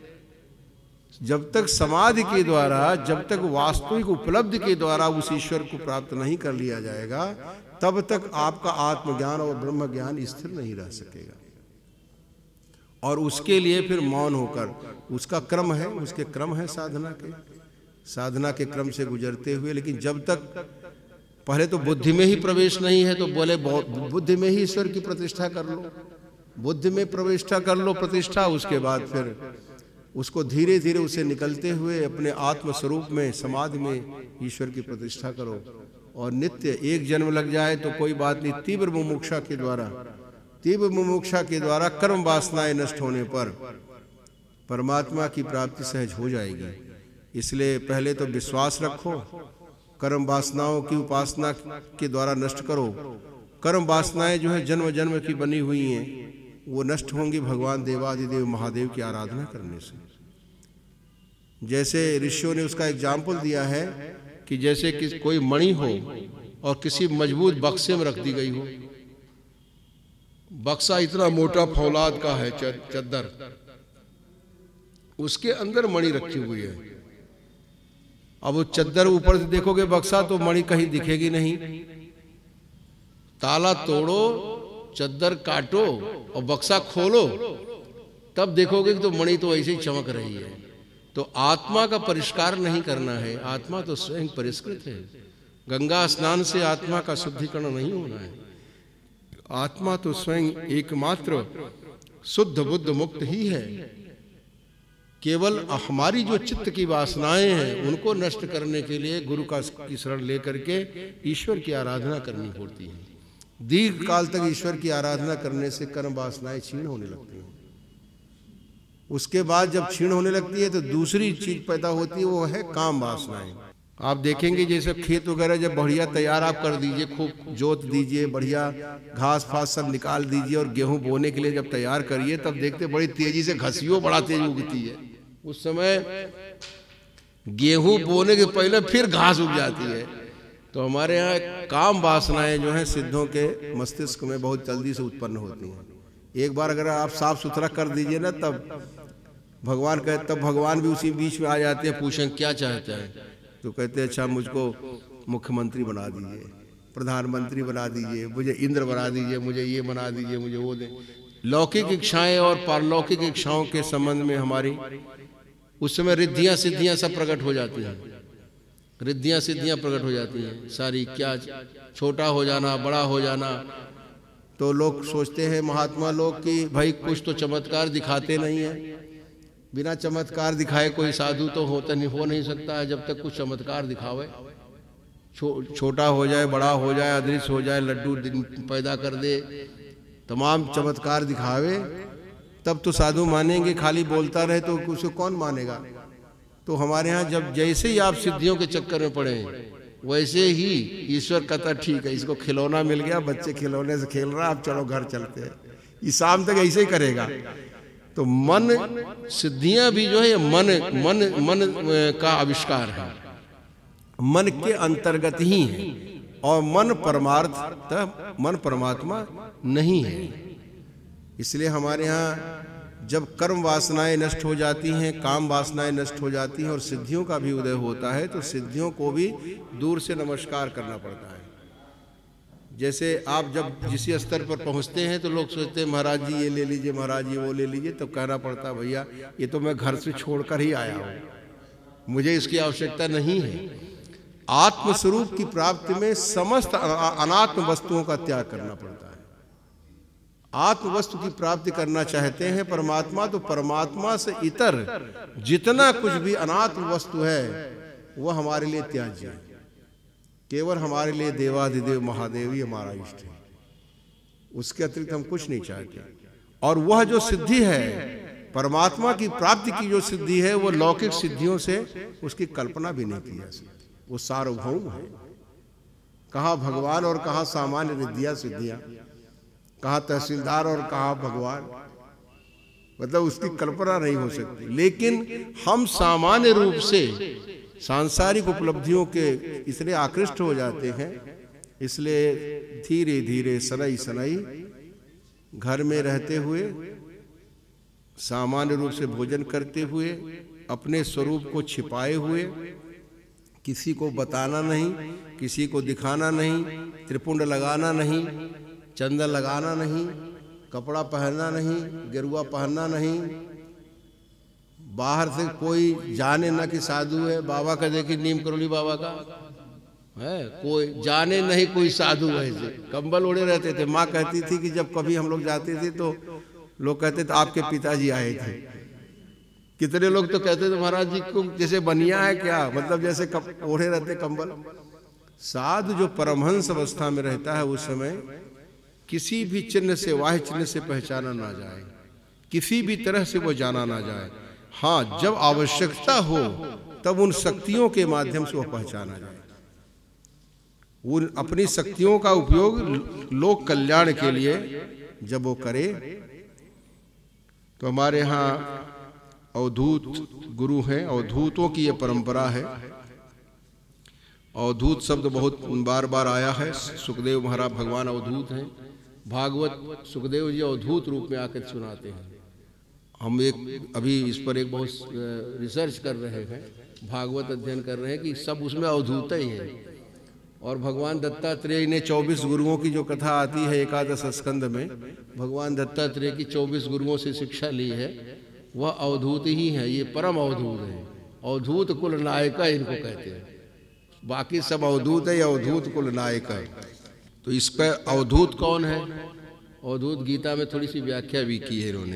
जब तक समाधि के द्वारा, जब तक वास्तविक उपलब्धि के द्वारा उस ईश्वर को प्राप्त नहीं कर लिया जाएगा, तब तक आपका आत्मज्ञान और ब्रह्म ज्ञान स्थिर नहीं रह सकेगा। और उसके लिए फिर मौन होकर, उसका क्रम है, उसके क्रम है साधना के, साधना के क्रम से गुजरते हुए। लेकिन जब तक पहले तो बुद्धि में ही प्रवेश नहीं है, तो बोले बुद्धि में ही ईश्वर की प्रतिष्ठा कर लो, बुद्धि में प्रतिष्ठा कर लो प्रतिष्ठा, उसके बाद फिर उसको धीरे धीरे उसे निकलते हुए अपने आत्म स्वरूप में, समाधि में ईश्वर की प्रतिष्ठा करो। और नित्य एक जन्म लग जाए तो कोई बात नहीं, तीव्र मुमुक्षा के द्वारा, तीव्र मुमुक्षा के द्वारा कर्म वासनाएं नष्ट होने पर परमात्मा की प्राप्ति सहज हो जाएगी। इसलिए पहले तो विश्वास रखो, कर्म वासनाओं की उपासना के द्वारा नष्ट करो। कर्म वासनाएं जो है जन्म जन्म की बनी हुई हैं, वो नष्ट होंगी भगवान देवादिदेव महादेव की आराधना करने से। जैसे ऋषियों ने उसका एग्जाम्पल दिया है कि जैसे कि कोई मणि हो और किसी मजबूत बक्से में रख दी गई हो, बक्सा इतना मोटा फौलाद का है, चद्दर, उसके अंदर मणि रखी हुई है। अब वो चद्दर ऊपर से देखोगे बक्सा तो मणि कहीं दिखेगी नहीं, ताला तोड़ो, चद्दर काटो और बक्सा खोलो, तब देखोगे कि तो मणि तो ऐसे ही चमक रही है। तो आत्मा का परिष्कार नहीं करना है, आत्मा तो स्वयं परिष्कृत है। गंगा स्नान से आत्मा का शुद्धिकरण नहीं होना है, आत्मा तो स्वयं एकमात्र शुद्ध बुद्ध मुक्त ही है। केवल हमारी जो चित्त की वासनाएं हैं उनको नष्ट करने के लिए गुरु का की शरण लेकर के ईश्वर की आराधना करनी पड़ती है। दीर्घ काल तक ईश्वर की आराधना करने से कर्म वासनाएं क्षीण होने लगती हैं। उसके बाद जब क्षीण होने लगती है तो दूसरी चीज पैदा होती है, वो है काम वासनाएं। आप देखेंगे जैसे खेत वगैरह जब बढ़िया तैयार आप कर दीजिए, खूब जोत दीजिए, बढ़िया घास फास सब निकाल दीजिए और गेहूं बोने के लिए जब तैयार करिए, तब देखते बड़ी तेजी से घसियों बड़ा तेज उगती है। उस समय गेहूं बोने के पहले फिर घास उग जाती है। तो हमारे यहाँ काम वासनाएं जो हैं सिद्धों के मस्तिष्क में बहुत जल्दी से उत्पन्न होती हैं। एक बार अगर आप साफ सुथरा कर दीजिए ना, तब भगवान कहे, तब भगवान भी उसी बीच में आ जाते हैं, पूछें क्या चाहते हैं, तो कहते हैं अच्छा मुझको मुख्यमंत्री बना दीजिए, प्रधानमंत्री बना दीजिए, मुझे इंद्र बना दीजिए, मुझे ये बना दीजिए, मुझे वो दे। लौकिक इच्छाएं और पारलौकिक इच्छाओं के संबंध में हमारी उस समय रिद्धियां सिद्धियां सब प्रकट हो जाती हैं, रिद्धियां सिद्धियां प्रकट हो जाती हैं सारी। क्या छोटा हो जाना, बड़ा हो जाना। तो लोग सोचते हैं महात्मा लोग कि भाई कुछ तो चमत्कार दिखाते नहीं है, बिना चमत्कार दिखाए कोई साधु तो होता नहीं, हो नहीं सकता है। जब तक कुछ चमत्कार दिखावे, छो, छोटा हो जाए, बड़ा हो जाए, अदृश्य हो जाए, लड्डू पैदा कर दे, तमाम चमत्कार दिखावे, तब तो साधु मानेंगे। खाली बोलता रहे तो उसे कौन मानेगा। तो हमारे यहाँ जब जैसे ही आप सिद्धियों के चक्कर में पड़े, वैसे ही ईश्वर कहता ठीक है, इसको खिलौना मिल गया, बच्चे खिलौने से खेल रहा, अब चलो घर चलते हैं। ये शाम तक ऐसे ही करेगा। तो मन सिद्धियां भी जो है मन मन मन का आविष्कार है, मन के अंतर्गत ही है। और मन परमार्थ, मन परमात्मा नहीं है। इसलिए हमारे यहाँ जब कर्म वासनाएं नष्ट हो जाती हैं, काम वासनाएं नष्ट हो जाती हैं और सिद्धियों का भी उदय होता है, तो सिद्धियों को भी दूर से नमस्कार करना पड़ता है। जैसे आप जब जिस स्तर पर पहुंचते हैं तो लोग सोचते हैं महाराज जी ये ले लीजिए, महाराज जी वो ले लीजिए, तब कहना पड़ता है भैया ये तो मैं घर से छोड़कर ही आया हूँ, मुझे इसकी आवश्यकता नहीं है। आत्मस्वरूप की प्राप्ति में समस्त अनात्म वस्तुओं का त्याग करना पड़ता है। आत्म वस्तु की प्राप्ति करना चाहते हैं परमात्मा, तो परमात्मा से इतर जितना कुछ भी अनात्म वस्तु है वह हमारे लिए त्याज्य है। केवल हमारे लिए देवादिदेव महादेव ही हमारा इष्ट है, उसके अतिरिक्त हम कुछ नहीं चाहते। और वह जो सिद्धि है, परमात्मा की प्राप्ति की जो सिद्धि है, वो लौकिक सिद्धियों से उसकी कल्पना भी नहीं की जा सकती। वो सार्वभौम है। कहाँ भगवान और कहाँ सामान्य रिद्धियाँ सिद्धियाँ, कहाँ तहसीलदार और कहाँ भगवान, मतलब उसकी कल्पना नहीं हो सकती। लेकिन हम सामान्य रूप से सांसारिक उपलब्धियों के इसलिए आकृष्ट हो जाते हैं, इसलिए धीरे धीरे सनई सनई घर में रहते हुए, सामान्य रूप से भोजन करते हुए, अपने स्वरूप को छिपाए हुए, किसी को बताना नहीं, किसी को दिखाना नहीं, त्रिपुंड लगाना नहीं, चंदन लगाना नहीं, कपड़ा पहनना नहीं, गेरुआ पहनना नहीं, बाहर से कोई जाने ना कि साधु है। बाबा का देखिए, नीम करोली बाबा का है, कोई जाने नहीं कोई साधु है, ऐसे कंबल ओढ़े रहते थे। माँ कहती थी कि जब कभी हम लोग जाते थे तो लोग कहते थे आपके पिताजी आए थे। कितने लोग तो कहते थे महाराज जी को जैसे बनिया है क्या, मतलब जैसे ओढ़े रहते कंबल। साधु जो परमहंस अवस्था में रहता है उस समय किसी भी चिन्ह से, वाह्य चिन्ह से पहचाना ना जाए, किसी भी तरह से वो जाना ना जाए। हाँ, जब आवश्यकता हो तब उन शक्तियों के माध्यम से वह पहचाना जाए। वो अपनी शक्तियों का उपयोग लोक कल्याण के लिए जब वो करे, तो हमारे यहाँ अवधूत गुरु हैं, अवधूतों की ये परंपरा है। अवधूत शब्द बहुत बार बार आया है। सुखदेव महाराज भगवान अवधूत हैं। भागवत सुखदेव जी अवधूत रूप में आकर सुनाते हैं। हम एक अभी इस पर एक बहुत रिसर्च कर रहे हैं, भागवत अध्ययन कर रहे हैं कि सब उसमें अवधूत ही है। और भगवान दत्तात्रेय ने चौबीस गुरुओं की जो कथा आती है एकादश स्कंद में, भगवान दत्तात्रेय की चौबीस गुरुओं से शिक्षा ली है, वह अवधूत ही है। ये परम अवधूत है, अवधूत कुल नायका इनको कहते हैं। बाकी सब अवधूत है, अवधूत कुल नायका है। तो इसका अवधूत कौन है? अवधूत गीता में थोड़ी सी व्याख्या भी की है इन्होंने।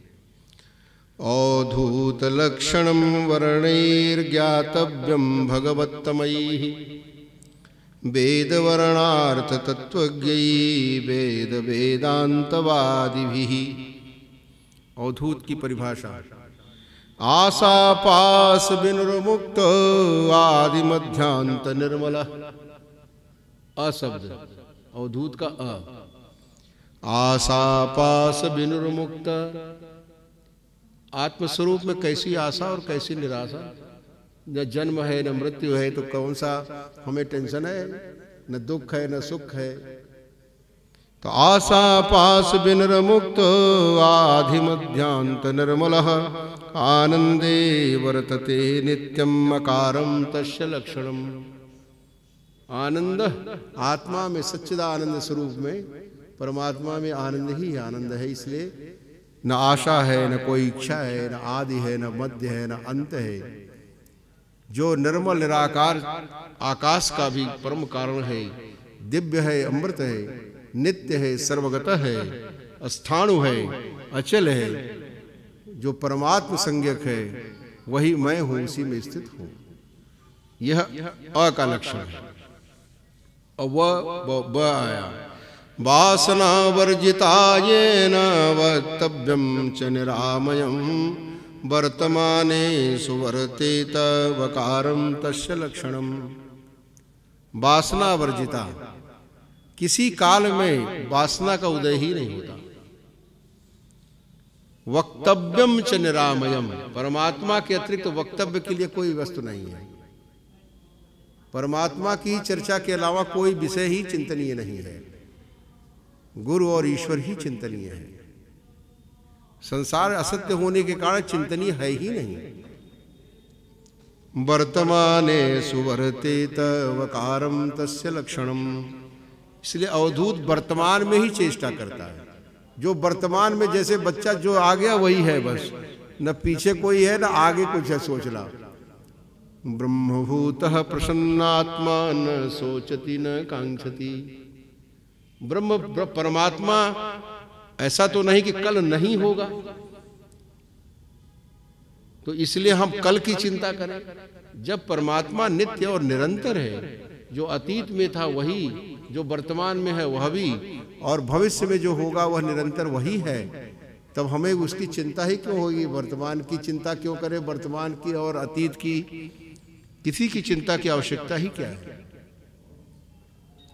अवधूत लक्षणम वर्णैर्ज्ञातव्यम भगवत्तमैः वेद वर्णार्थ तत्वज्ञैः वेद वेदांतवादिभिः। अवधूत की परिभाषा, आशा पास विनुर्मुक्त आदि मध्यांत निर्मल। अशब्द अवधूत का अ, आशा पास विनुर्मुक्त, आत्मस्वरूप में कैसी आशा और कैसी निराशा। न जन्म है न मृत्यु है, तो कौन सा हमें टेंशन है? न दुख है न सुख है। तो आशा पास विनुर्मुक्त आधि मध्यांत निर्मल आनंदे वर्तते नित्यम अकारम तस्य लक्षणम। आनंद, आत्मा में सच्चिदानंद स्वरूप में, परमात्मा में आनंद ही आनंद है। इसलिए न आशा है, न कोई इच्छा है, न आदि है, न मध्य है, न अंत है। जो निर्मल निराकार आकाश का भी परम कारण है, दिव्य है, अमृत है, नित्य है, सर्वगत है, स्थाणु है, अचल है, जो परमात्म संज्ञक है, वही मैं हूं, उसी में स्थित हूं। यह अ का लक्षण है। और वह ब आया, वासना वर्जितायेन वक्तव्यम च निरामयम वर्तमाने सुवर्तेत वकारम तस्य लक्षणम। वासना वर्जिता, किसी काल में वासना का उदय ही नहीं होता। वक्तव्यम च निरामयम, परमात्मा के अतिरिक्त तो वक्तव्य के लिए कोई वस्तु नहीं है। परमात्मा की चर्चा के अलावा कोई विषय ही चिंतनीय नहीं है। गुरु और ईश्वर ही चिंतनीय है। संसार असत्य होने के कारण चिंतनीय है ही नहीं। वर्तमाने सुवर्तेत वकारम तस्य लक्षणम। इसलिए अवधूत वर्तमान में ही चेष्टा करता है। जो वर्तमान में, जैसे बच्चा जो आ गया वही है बस, न पीछे कोई है न आगे कुछ है सोचना। ब्रह्मभूतः प्रसन्नात्मा न सोचति न कांक्षति। ब्रह्म परमात्मा ऐसा तो नहीं कि कल नहीं होगा, तो इसलिए हम कल की चिंता करें। जब परमात्मा नित्य और निरंतर है, जो अतीत में था वही, जो वर्तमान में है वह भी, और भविष्य में जो होगा वह निरंतर वही है, तब हमें उसकी चिंता ही क्यों होगी? वर्तमान की चिंता क्यों करें? वर्तमान की और अतीत की किसी की चिंता की आवश्यकता ही क्या है?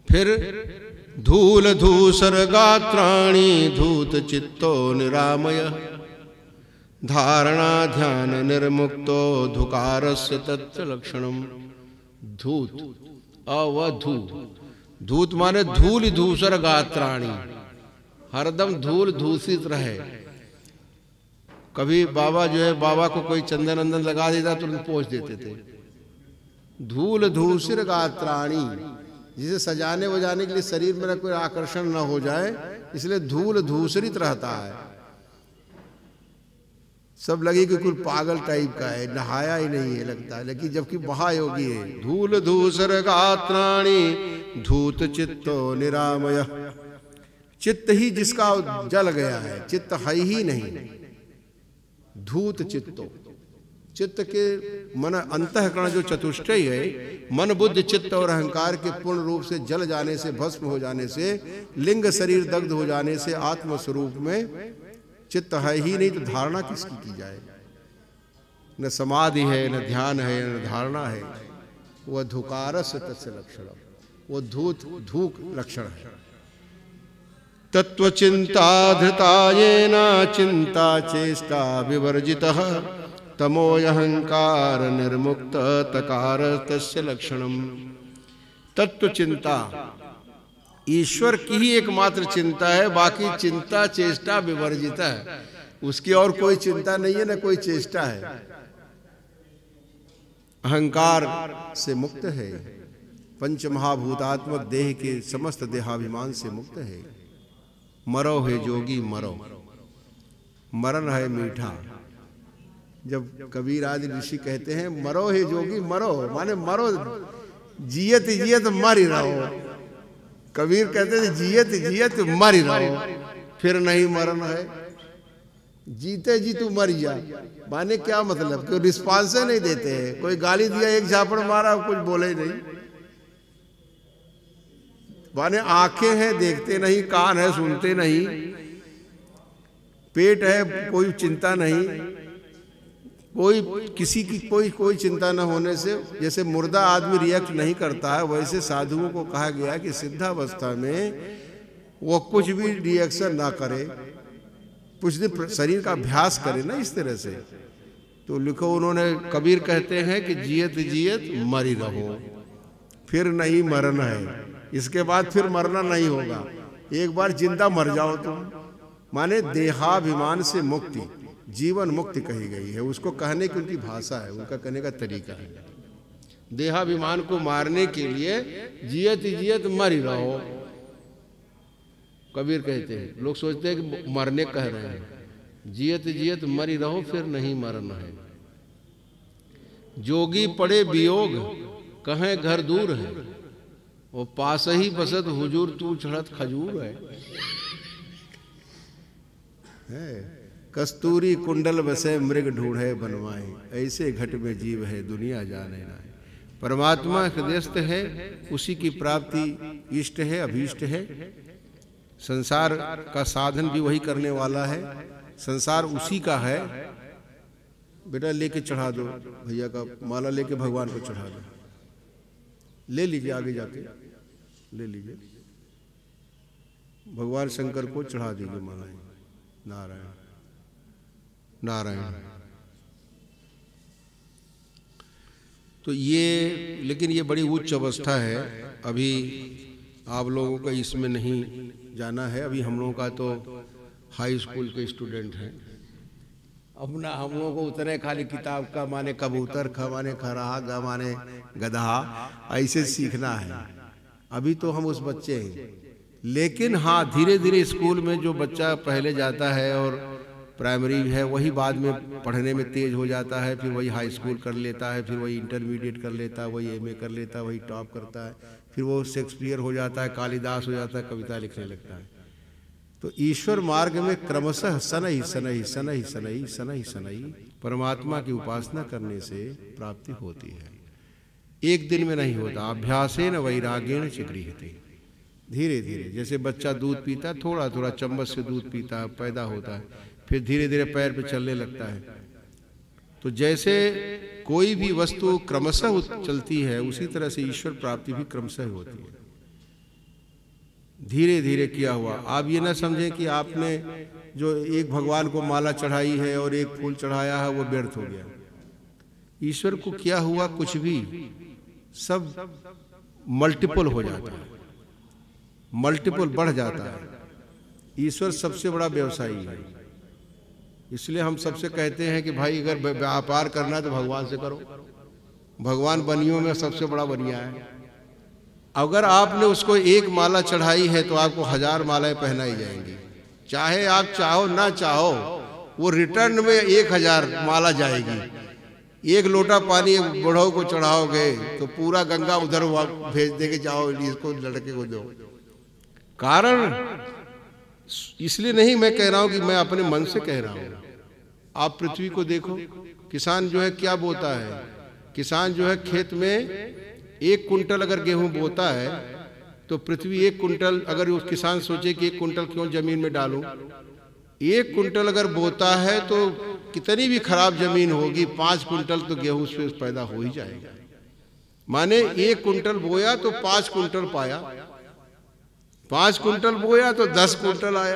फिर धूल धूसर गात्राणि धूत चित्तो निरामय धारणा ध्यान निर्मुक्तो धुकारस्य तत्र लक्षणम। धूत अवधू, धूत माने धूल धूसर गात्राणि, हरदम धूल धूसित रहे। कभी बाबा जो है, बाबा को कोई चंदन अंदन लगा देता तो उनको पोंछ देते थे। धूल धूसर गात्राणि, जिसे सजाने वजाने के लिए शरीर में कोई आकर्षण न हो जाए, इसलिए धूल धूसरित रहता है। सब लगे कि कोई पागल टाइप का है, नहाया ही नहीं है लगता है, लेकिन जबकि महायोगी है। धूल धूसर गात्राणि धूत चित्तो निरामय, चित्त ही जिसका जल गया है, चित्त है ही नहीं। धूत चित्तो, चित्त के मन अंतःकरण जो चतुष्टय है, मन बुद्धि चित्त और अहंकार के पूर्ण रूप से जल जाने से, भस्म हो जाने से, लिंग शरीर दग्ध हो जाने से आत्म स्वरूप में चित्त है ही नहीं, तो धारणा किसकी की जाए? न समाधि है, न ध्यान है, न धारणा है। वह धुकारस्य तस्य लक्षण, वो धूत धूक लक्षण है। तत्व चिंता धृतायेन चिंता चेष्टा विवर्जितः तमोऽहंकार निर्मुक्त तकार तस्य लक्षणम। तत्व चिंता, ईश्वर की ही एकमात्र चिंता है, बाकी चिंता चेष्टा विवर्जित है। उसकी और कोई चिंता नहीं है, न कोई चेष्टा है। अहंकार से मुक्त है, पंच महाभूतात्मक देह के समस्त देहाभिमान से मुक्त है। मरो है जोगी मरो, मरण है मीठा। जब कबीर आदि ऋषि कहते हैं मरो है जोगी मरो, माने मरो, जियत जियत मर ही रहो। कबीर कहते थे जियत जियत मर ही रहो, फिर नहीं मरना है। जीते जी तू मर जा, माने क्या मतलब? कोई रिस्पॉन्स नहीं देते हैं। कोई गाली दिया, एक झापड़ मारा, कुछ बोले नहीं। माने आंखें हैं देखते नहीं, कान है सुनते नहीं, पेट है कोई चिंता नहीं, कोई किसी की कोई कोई चिंता न होने से जैसे मुर्दा आदमी रिएक्ट नहीं करता है, वैसे साधुओं को कहा गया कि सिद्धावस्था में वो कुछ भी रिएक्शन ना करे, कुछ दिन शरीर का अभ्यास करे ना इस तरह से। तो लिखो उन्होंने, कबीर कहते हैं कि जियत जियत मरी रहो, फिर नहीं मरना है। इसके बाद फिर मरना नहीं होगा, एक बार जिंदा मर जाओ तुम। माने देहाभिमान से मुक्ति, जीवन मुक्ति कही गई है। उसको कहने की उनकी भाषा है, उनका कहने का तरीका है। देहाभिमान को मारने के लिए जियत जियत मर रहो, कबीर कहते हैं। लोग सोचते हैं कि मरने कह रहे हैं, जियत जियत मर रहो, फिर नहीं मरना है। जोगी पड़े वियोग कहें घर दूर है, वो पास ही बसत हुजूर तू चढ़त खजूर है। है कस्तूरी कुंडल बसे मृग ढूंढे बनवाए, ऐसे घट में जीव है दुनिया जाने ना। परमात्मा हृदयस्थ है, उसी की प्राप्ति इष्ट है, अभीष्ट है। संसार का साधन भी वही करने वाला है, संसार उसी का है। बेटा लेके चढ़ा दो, भैया का माला लेके भगवान को चढ़ा दो, ले लीजिए, आगे जाके ले लीजिए, भगवान शंकर को चढ़ा दीजिए मालाएं। नारायण नारायण। तो ये, लेकिन ये बड़ी उच्च अवस्था है, अभी आप लोगों का इसमें नहीं जाना है। अभी हम लोगों का तो हाई स्कूल के स्टूडेंट हैं। अपना हम लोगों को उतरे खाली किताब का माने कबूतर, ख माने खरहा, ग माने गधा, ऐसे सीखना है। अभी तो हम उस बच्चे हैं। लेकिन हाँ, धीरे धीरे स्कूल में जो बच्चा पहले जाता है और प्राइमरी है, वही बाद में पढ़ने में तेज हो जाता है, फिर वही हाई स्कूल कर लेता है, फिर वही इंटरमीडिएट कर लेता है, वही एमए कर लेता है, वही टॉप करता है, फिर वो शेक्सपियर हो जाता है, कालिदास हो जाता है, कविता लिखने लगता है। तो ईश्वर मार्ग में क्रमशः शनैः शनैः शनैः शनैः शनैः शनैः परमात्मा की उपासना करने से प्राप्ति होती है। एक दिन में नहीं होता, अभ्यासेन वैराग्येण च गृह्यते। धीरे धीरे, जैसे बच्चा दूध पीता, थोड़ा थोड़ा चम्मच से दूध पीता, पैदा होता है, फिर धीरे धीरे पैर पे चलने लगता है। तो जैसे कोई भी वस्तु क्रमशः चलती है, उसी तरह से ईश्वर प्राप्ति भी क्रमशः होती है। धीरे धीरे किया हुआ। आप ये ना समझें कि आपने जो एक भगवान को माला चढ़ाई है और एक फूल चढ़ाया है वो व्यर्थ हो गया। ईश्वर को किया हुआ कुछ भी सब मल्टीपल हो जाता है, मल्टीपल बढ़ जाता है। ईश्वर सबसे बड़ा व्यवसायी है। इसलिए हम सबसे कहते हैं कि भाई अगर व्यापार करना है तो भगवान से करो। भगवान बनियों में सबसे बड़ा बनिया है। अगर आपने उसको एक माला चढ़ाई है तो आपको हजार मालाएं पहनाई जाएंगी। चाहे आप चाहो ना चाहो, वो रिटर्न में एक हजार माला जाएगी। एक लोटा पानी बुढ़ऊ को चढ़ाओगे तो पूरा गंगा उधर भेज देके जाओ, इसको लड़के को दो। कारण इसलिए नहीं मैं कह रहा हूं कि मैं अपने मन से कह रहा हूं। आप पृथ्वी को देखो, किसान जो है क्या बोता है। किसान जो है खेत में एक कुंटल अगर गेहूं बोता है तो पृथ्वी एक कुंटल, अगर उस किसान सोचे कि एक कुंटल क्यों जमीन में डालूं, एक कुंटल अगर बोता है तो कितनी भी खराब जमीन होगी, पांच कुंटल तो गेहूं उसमें पैदा हो ही जाएगा। माने एक कुंटल बोया तो पांच कुंटल पाया, पांच कुंटल बोया तो दस कुंटल आया।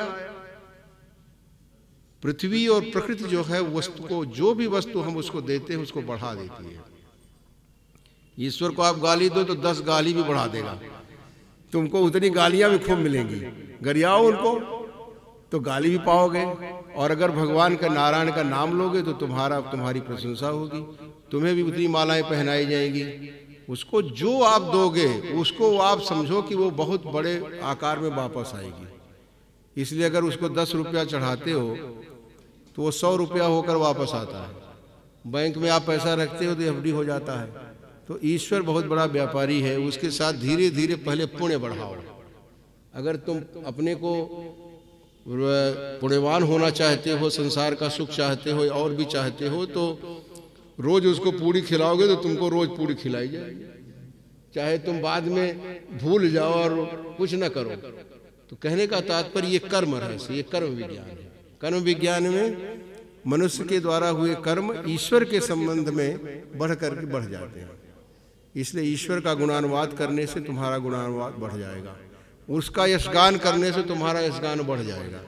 पृथ्वी और प्रकृति जो है वस्तु को, जो भी वस्तु हम उसको देते हैं उसको बढ़ा देती है। ईश्वर को आप गाली दो तो दस गाली भी बढ़ा देगा, तुमको उतनी गालियां भी खूब मिलेंगी। गरियाओ उनको तो गाली भी पाओगे, और अगर भगवान का नारायण का नाम लोगे तो तुम्हारा तुम्हारी प्रशंसा होगी, तुम्हें भी उतनी मालाएं पहनाई जाएंगी। उसको जो आप दोगे उसको आप समझो कि वो बहुत बड़े आकार में वापस आएगी। इसलिए अगर उसको दस रुपया चढ़ाते हो तो वो सौ रुपया होकर वापस आता है। बैंक में आप पैसा रखते हो तो एफ डी हो जाता है। तो ईश्वर बहुत बड़ा व्यापारी है, उसके साथ धीरे धीरे पहले पुण्य बढ़ाओ। अगर तुम अपने को पुण्यवान होना चाहते हो, संसार का सुख चाहते हो और भी चाहते हो, तो रोज उसको पूरी खिलाओगे तो तुमको रोज पूरी खिलाई जाएगी। चाहे तुम बाद में भूल जाओ और कुछ न करो। तो कहने का तात्पर्य ये कर्म रहस्य, ये कर्म विज्ञान है। कर्म विज्ञान में मनुष्य के द्वारा हुए कर्म ईश्वर के संबंध में बढ़ करके बढ़ जाते हैं। इसलिए ईश्वर का गुणानुवाद करने से तुम्हारा गुणानुवाद बढ़ जाएगा, उसका यशगान करने से तुम्हारा यशगान बढ़ जाएगा।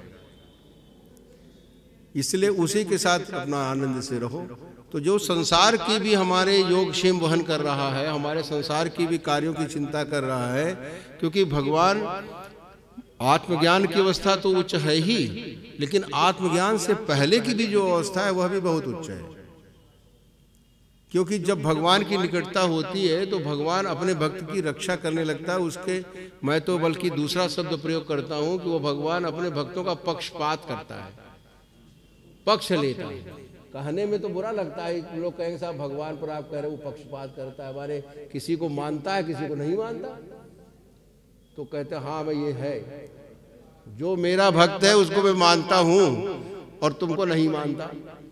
इसलिए उसी के साथ अपना आनंद से रहो। तो जो संसार की भी हमारे योगक्षेम वहन कर रहा है, हमारे संसार की भी कार्यों की चिंता कर रहा है, क्योंकि भगवान आत्मज्ञान की अवस्था तो उच्च है ही, लेकिन आत्मज्ञान से पहले की भी जो अवस्था है वह भी बहुत उच्च है। क्योंकि जब भगवान की निकटता होती है तो भगवान अपने भक्त की रक्षा करने लगता है। उसके मैं तो बल्कि दूसरा शब्द प्रयोग करता हूं कि वो भगवान अपने भक्तों का पक्षपात करता है, पक्ष लेता है। कहने में तो बुरा लगता है, लोग कहेंगे साहब भगवान पर आप कह रहे हो पक्षपात करता है, हमारे किसी को मानता है किसी को नहीं मानता। तो कहते हैं हाँ भाई ये है, जो मेरा भक्त है उसको मैं मानता हूं और तुमको नहीं मानता,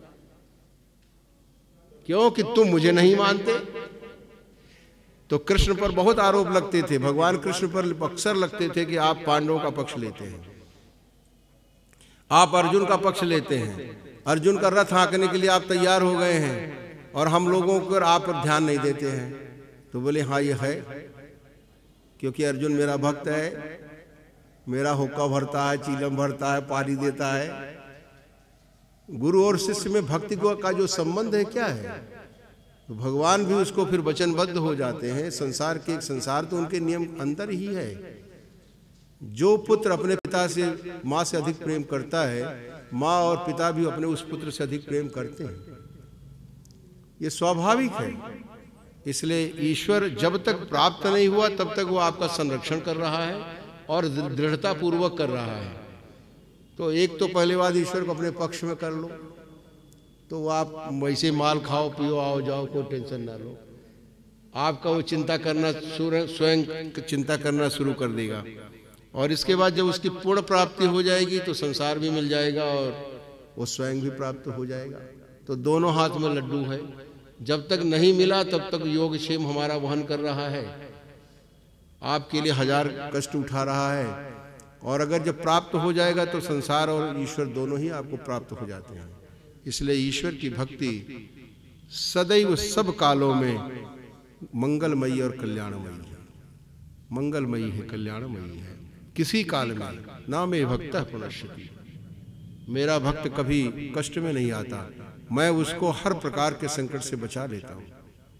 क्योंकि तुम मुझे नहीं मानते। तो कृष्ण पर बहुत आरोप लगते थे, भगवान कृष्ण पर अक्सर लगते थे कि आप पांडवों का पक्ष लेते हैं, आप अर्जुन का पक्ष लेते हैं, अर्जुन का रथ हाँकने के लिए आप तैयार हो गए हैं और हम लोगों पर आप पर ध्यान नहीं देते हैं। तो बोले हाँ ये है, क्योंकि अर्जुन मेरा भक्त है, मेरा हुक्का भरता है, चीलम भरता है, पानी देता है। गुरु और शिष्य में भक्ति का जो संबंध है क्या है, तो भगवान भी उसको फिर वचनबद्ध हो जाते हैं। संसार के संसार तो उनके नियम अंदर ही है। जो पुत्र अपने पिता से माँ से अधिक प्रेम करता है, माँ और पिता भी अपने उस पुत्र से अधिक प्रेम करते हैं, ये स्वाभाविक है। इसलिए ईश्वर जब तक प्राप्त नहीं हुआ तब तक वो आपका संरक्षण कर रहा है और दृढ़ता पूर्वक कर रहा है। तो एक तो पहले बात ईश्वर को अपने पक्ष में कर लो, तो वो आप वैसे माल खाओ पियो आओ जाओ, कोई टेंशन ना लो। आपका वो चिंता करना स्वयं चिंता करना शुरू कर देगा, और इसके बाद जब उसकी पूर्ण प्राप्ति हो जाएगी तो संसार भी मिल जाएगा और वो स्वयं भी प्राप्त हो जाएगा। तो दोनों हाथ में लड्डू है। जब तक नहीं मिला तब तक योगक्षेम हमारा वहन कर रहा है, आपके लिए हजार कष्ट उठा रहा है, और अगर जब प्राप्त हो जाएगा तो संसार और ईश्वर दोनों ही आपको प्राप्त हो जाते हैं। इसलिए ईश्वर की भक्ति सदैव सब कालों में मंगलमयी और कल्याणमयी है। मंगलमयी है, कल्याणमयी है। किसी काल में ना मे भक्तः पुनश्यति, मेरा भक्त कभी कष्ट में नहीं आता, मैं उसको हर प्रकार के संकट से बचा लेता हूं।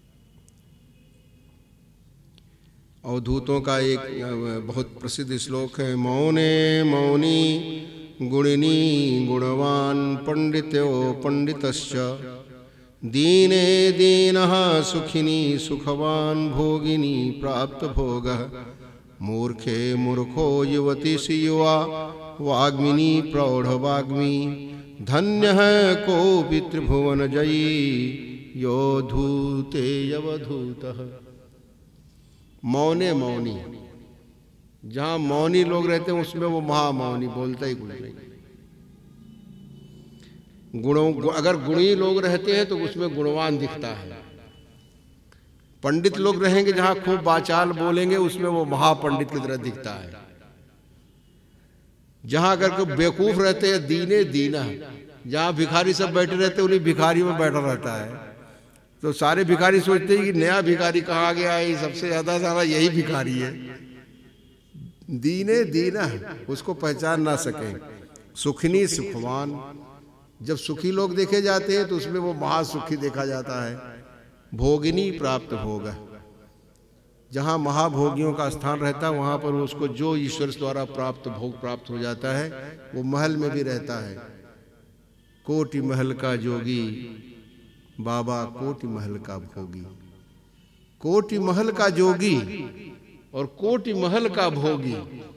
अवधूतों का एक बहुत प्रसिद्ध श्लोक है, मौने मौनी गुणिनी गुणवान पंडितो पंडितश्च, दीने दीनः सुखिनी सुखवान भोगिनी प्राप्त भोगः, मूर्खे मूर्खो युवती युवा वाग्मिनी प्रौढ़ वाग्मी, धन्य है कोपि त्रिभुवन जयी यो धूते यवधूतः। मौने मौनी, जहां मौनी लोग रहते हैं उसमें वो महामौनी, बोलता ही कुछ नहीं। गुणों, अगर गुणी लोग रहते हैं तो उसमें गुणवान दिखता है। पंडित लोग रहेंगे जहां खूब बाचाल बोलेंगे उसमें वो महापंडित की तरह दिखता है। जहां अगर कोई बेवकूफ रहते हैं दीने दीना, जहां भिखारी सब बैठे रहते हैं उन्हीं भिखारी में बैठा रहता है, तो सारे भिखारी सोचते हैं कि नया भिखारी कहाँ गया है, सबसे ज्यादा सारा यही भिखारी है। दीने दीना, उसको पहचान ना सके। सुखनी सुखवान, जब सुखी लोग देखे जाते हैं तो उसमें वो महासुखी देखा जाता है। भोगिनी प्राप्त भोग, जहाँ महाभोगियों का स्थान रहता है वहाँ पर उसको जो ईश्वर द्वारा प्राप्त भोग प्राप्त हो जाता है वो महल में भी रहता है। कोटि महल का जोगी बाबा कोटि महल का भोगी, कोटि महल का जोगी और कोटि महल का भोगी,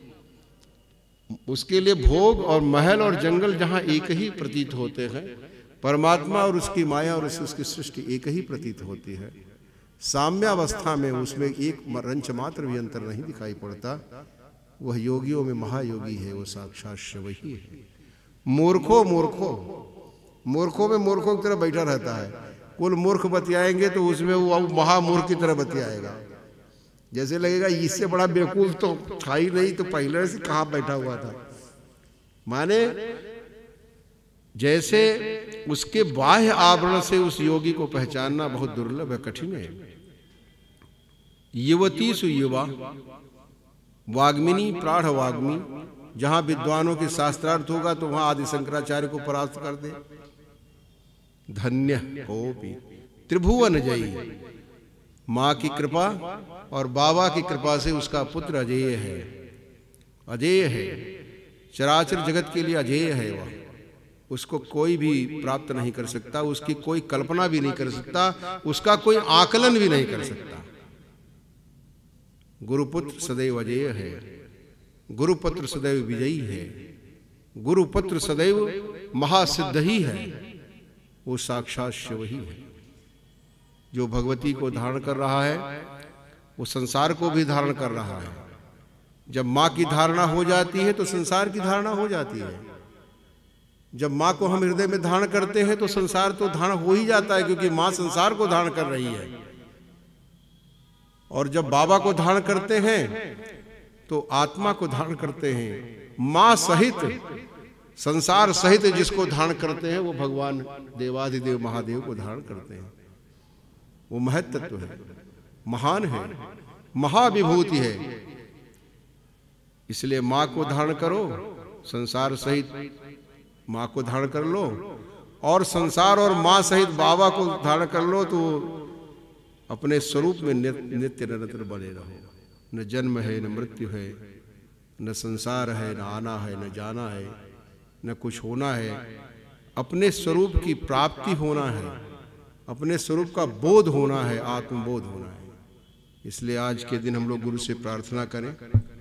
उसके लिए भोग और महल और जंगल जहाँ एक ही प्रतीत होते हैं, परमात्मा और उसकी माया और उसकी सृष्टि एक ही प्रतीत होती है। साम्यावस्था में उसमें एक रंच मात्र भी अंतर नहीं दिखाई पड़ता। वह योगियों में महायोगी है, वो साक्षात शिव ही है। मूर्खों मूर्खों मूर्खों में मूर्खों की तरह बैठा रहता है। कुल मूर्ख बतियाएंगे तो उसमें वो महामूर्ख की तरह बतियाएगा, जैसे लगेगा इससे बड़ा बेवकूफ तो था ही नहीं, तो पहले से कहाँ बैठा हुआ था। माने जैसे उसके बाह्य आवरण से उस योगी को पहचानना बहुत दुर्लभ है, कठिन है। युवती सु युवा वाग्मिनी प्राढ़ वाग्मी, जहां विद्वानों के शास्त्रार्थ होगा तो वहां आदि शंकराचार्य को परास्त कर दे। धन्य कोपि त्रिभुवन जयी, माँ की कृपा और बाबा की कृपा से उसका पुत्र अजेय है, अजेय है, चराचर जगत के लिए अजेय है। वह उसको कोई भी प्राप्त नहीं कर सकता, उसकी कोई कल्पना भी नहीं कर सकता, उसका कोई आकलन भी नहीं कर सकता। गुरुपुत्र सदैव अजेय है, गुरुपुत्र सदैव विजयी है, गुरुपुत्र सदैव महासिद्ध ही है, वो साक्षात शिव ही है। जो भगवती को धारण कर रहा है वो संसार को भी धारण कर रहा है। जब माँ की धारणा हो जाती है तो संसार की धारणा हो जाती है। जब माँ को हम हृदय में धारण करते हैं तो संसार तो धारण हो ही जाता है, क्योंकि माँ संसार को धारण कर रही है। और जब बाबा को धारण करते हैं तो आत्मा को धारण करते हैं। माँ सहित संसार सहित जिसको धारण करते हैं वो भगवान देवाधिदेव महादेव को धारण करते हैं। वो महत्त्व है, महान है, महाविभूति है। इसलिए माँ को धारण करो, संसार सहित माँ को धारण कर लो, और संसार और माँ सहित बाबा को धारण कर लो तो अपने स्वरूप में नित्य निरंतर बने रहो। न जन्म है, न मृत्यु है, न संसार है, न आना है, न जाना है, न कुछ होना है। अपने स्वरूप की प्राप्ति होना है, अपने स्वरूप का बोध होना है, आत्मबोध होना है। इसलिए आज के दिन हम लोग गुरु से प्रार्थना करें,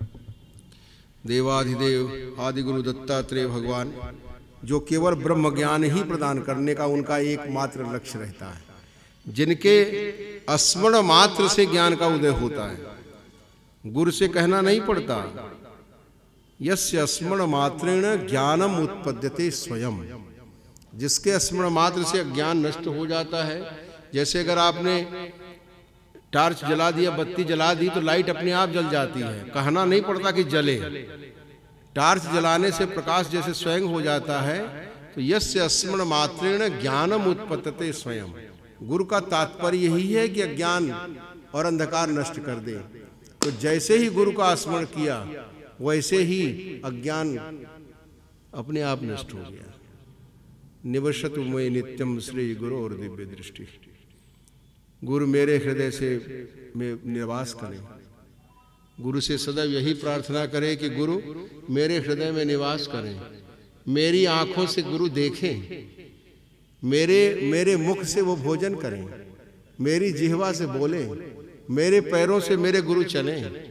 देवाधिदेव आदि गुरु दत्तात्रेय भगवान जो केवल ब्रह्म ज्ञान ही प्रदान करने का उनका एकमात्र लक्ष्य रहता है, जिनके स्मरण मात्र से ज्ञान का उदय होता है। गुरु से कहना नहीं पड़ता, यस्य स्मरण मात्रेण ज्ञानम उत्पद्यते स्वयं। जिसके स्मरण मात्र से ज्ञान नष्ट हो जाता है, जैसे अगर आपने टार्च जला दिया, बत्ती जला दी तो लाइट अपने आप जल जाती है, कहना नहीं पड़ता कि जले। टार्च जलाने से प्रकाश जैसे स्वयं हो जाता है, तो यस्य स्मरण मात्रेण ज्ञानम उत्पद्यते स्वयं। गुरु का तात्पर्य यही है कि अज्ञान और अंधकार नष्ट कर दे। तो जैसे ही गुरु का स्मरण किया वैसे ही अज्ञान अपने आप नष्ट हो गया। निवसतु मयि नित्यम श्री गुरु और दिव्य दृष्टि। गुरु मेरे हृदय से में निवास करें। गुरु से सदैव यही प्रार्थना करें कि गुरु मेरे हृदय में निवास करें, मेरी आंखों से गुरु देखें, मेरे मेरे मुख से वो भोजन करें, मेरी जिह्वा से बोलें, मेरे पैरों से मेरे गुरु चलें।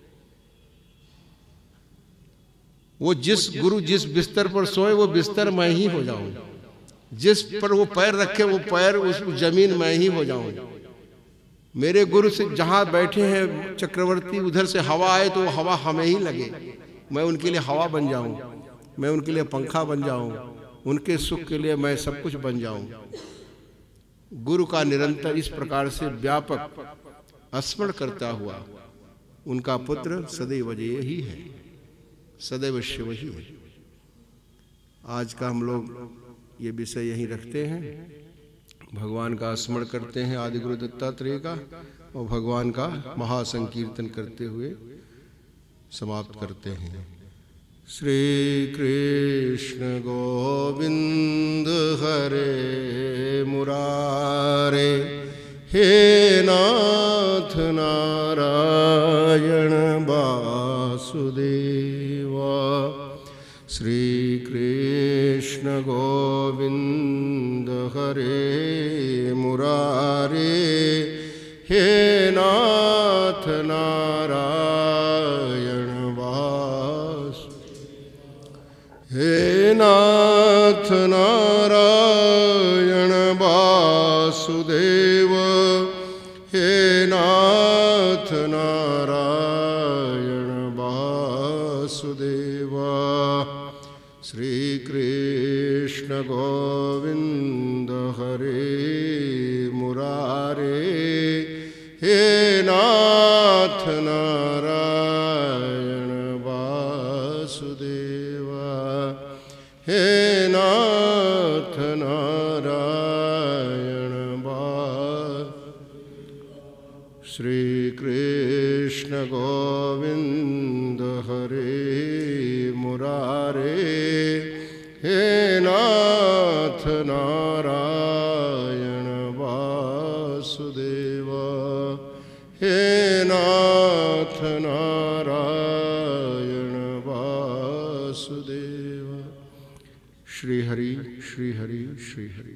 वो जिस गुरु जिस बिस्तर पर सोए वो बिस्तर मैं ही हो जाऊं, जिस पर वो पैर रखे वो पैर उस जमीन मैं ही हो जाऊं। मेरे गुरु से जहां बैठे हैं चक्रवर्ती, उधर से हवा आए तो वो हवा हमें ही लगे, मैं उनके लिए हवा बन जाऊं, मैं उनके लिए पंखा बन जाऊं, उनके सुख के लिए मैं सब कुछ बन जाऊं। गुरु का निरंतर इस प्रकार से व्यापक स्मरण करता हुआ उनका पुत्र सदैव जय ही है, सदैव शिव ही है। आज का हम लोग ये विषय यहीं रखते हैं, भगवान का स्मरण करते हैं आदि गुरु दत्तात्रेय का, और भगवान का महासंकीर्तन करते हुए समाप्त करते हैं। श्री कृष्ण गोविंद हरे मुरारे, हे नाथ नारायण वासुदेवा। श्री कृष्ण गोविंद हरे मुरारे, हे नाथ नारायण वासु, हे नाथ नारायण वासुदेव, हे नाथ नारायण वासुदेवा। श्री कृष्ण गोविंद हरे मुरारे, हे नाथ नारायण वासुदेवा, हे नाथ नारायण वासुदेवा। श्री कृष्ण गोविंद हरे मुरारे, हे नाथ नारायण वासुदेवा, हे नाथ नारायण वासुदेवा। श्री हरि श्री हरि श्री हरि।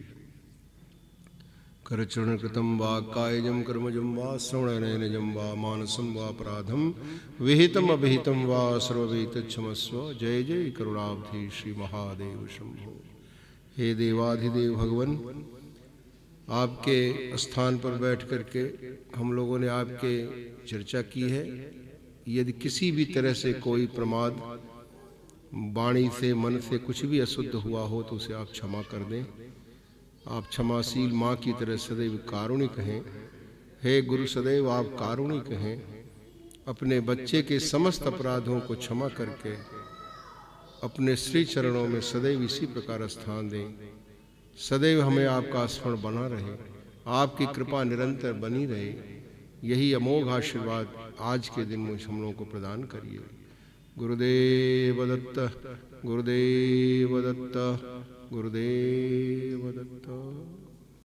करचरण कृतं वा कायजं कर्मजं वा श्रवणनयनजं वा मानसं वा अपराधं विहितम् अभिहितं वा सर्ववेतक्षमस्व। जय जय करुणाब्धि श्री महादेव शंभो। हे देवाधिदेव भगवान, आपके स्थान पर बैठ करके हम लोगों ने आपके चर्चा की है। यदि किसी भी तरह से कोई प्रमाद वाणी से मन से कुछ भी अशुद्ध हुआ हो तो उसे आप क्षमा कर दें। आप क्षमाशील माँ की तरह सदैव कारुणिक हैं। हे गुरु, सदैव आप कारुणिक हैं। अपने बच्चे के समस्त अपराधों को क्षमा करके अपने श्री चरणों में सदैव इसी प्रकार स्थान दें। सदैव हमें आपका स्मरण बना रहे, आपकी कृपा निरंतर बनी रहे। यही अमोघ आशीर्वाद आज के दिन मुझ हम लोगों को प्रदान करिए। गुरुदेव दत्त, गुरुदेव दत्त, गुरुदेव दत्त।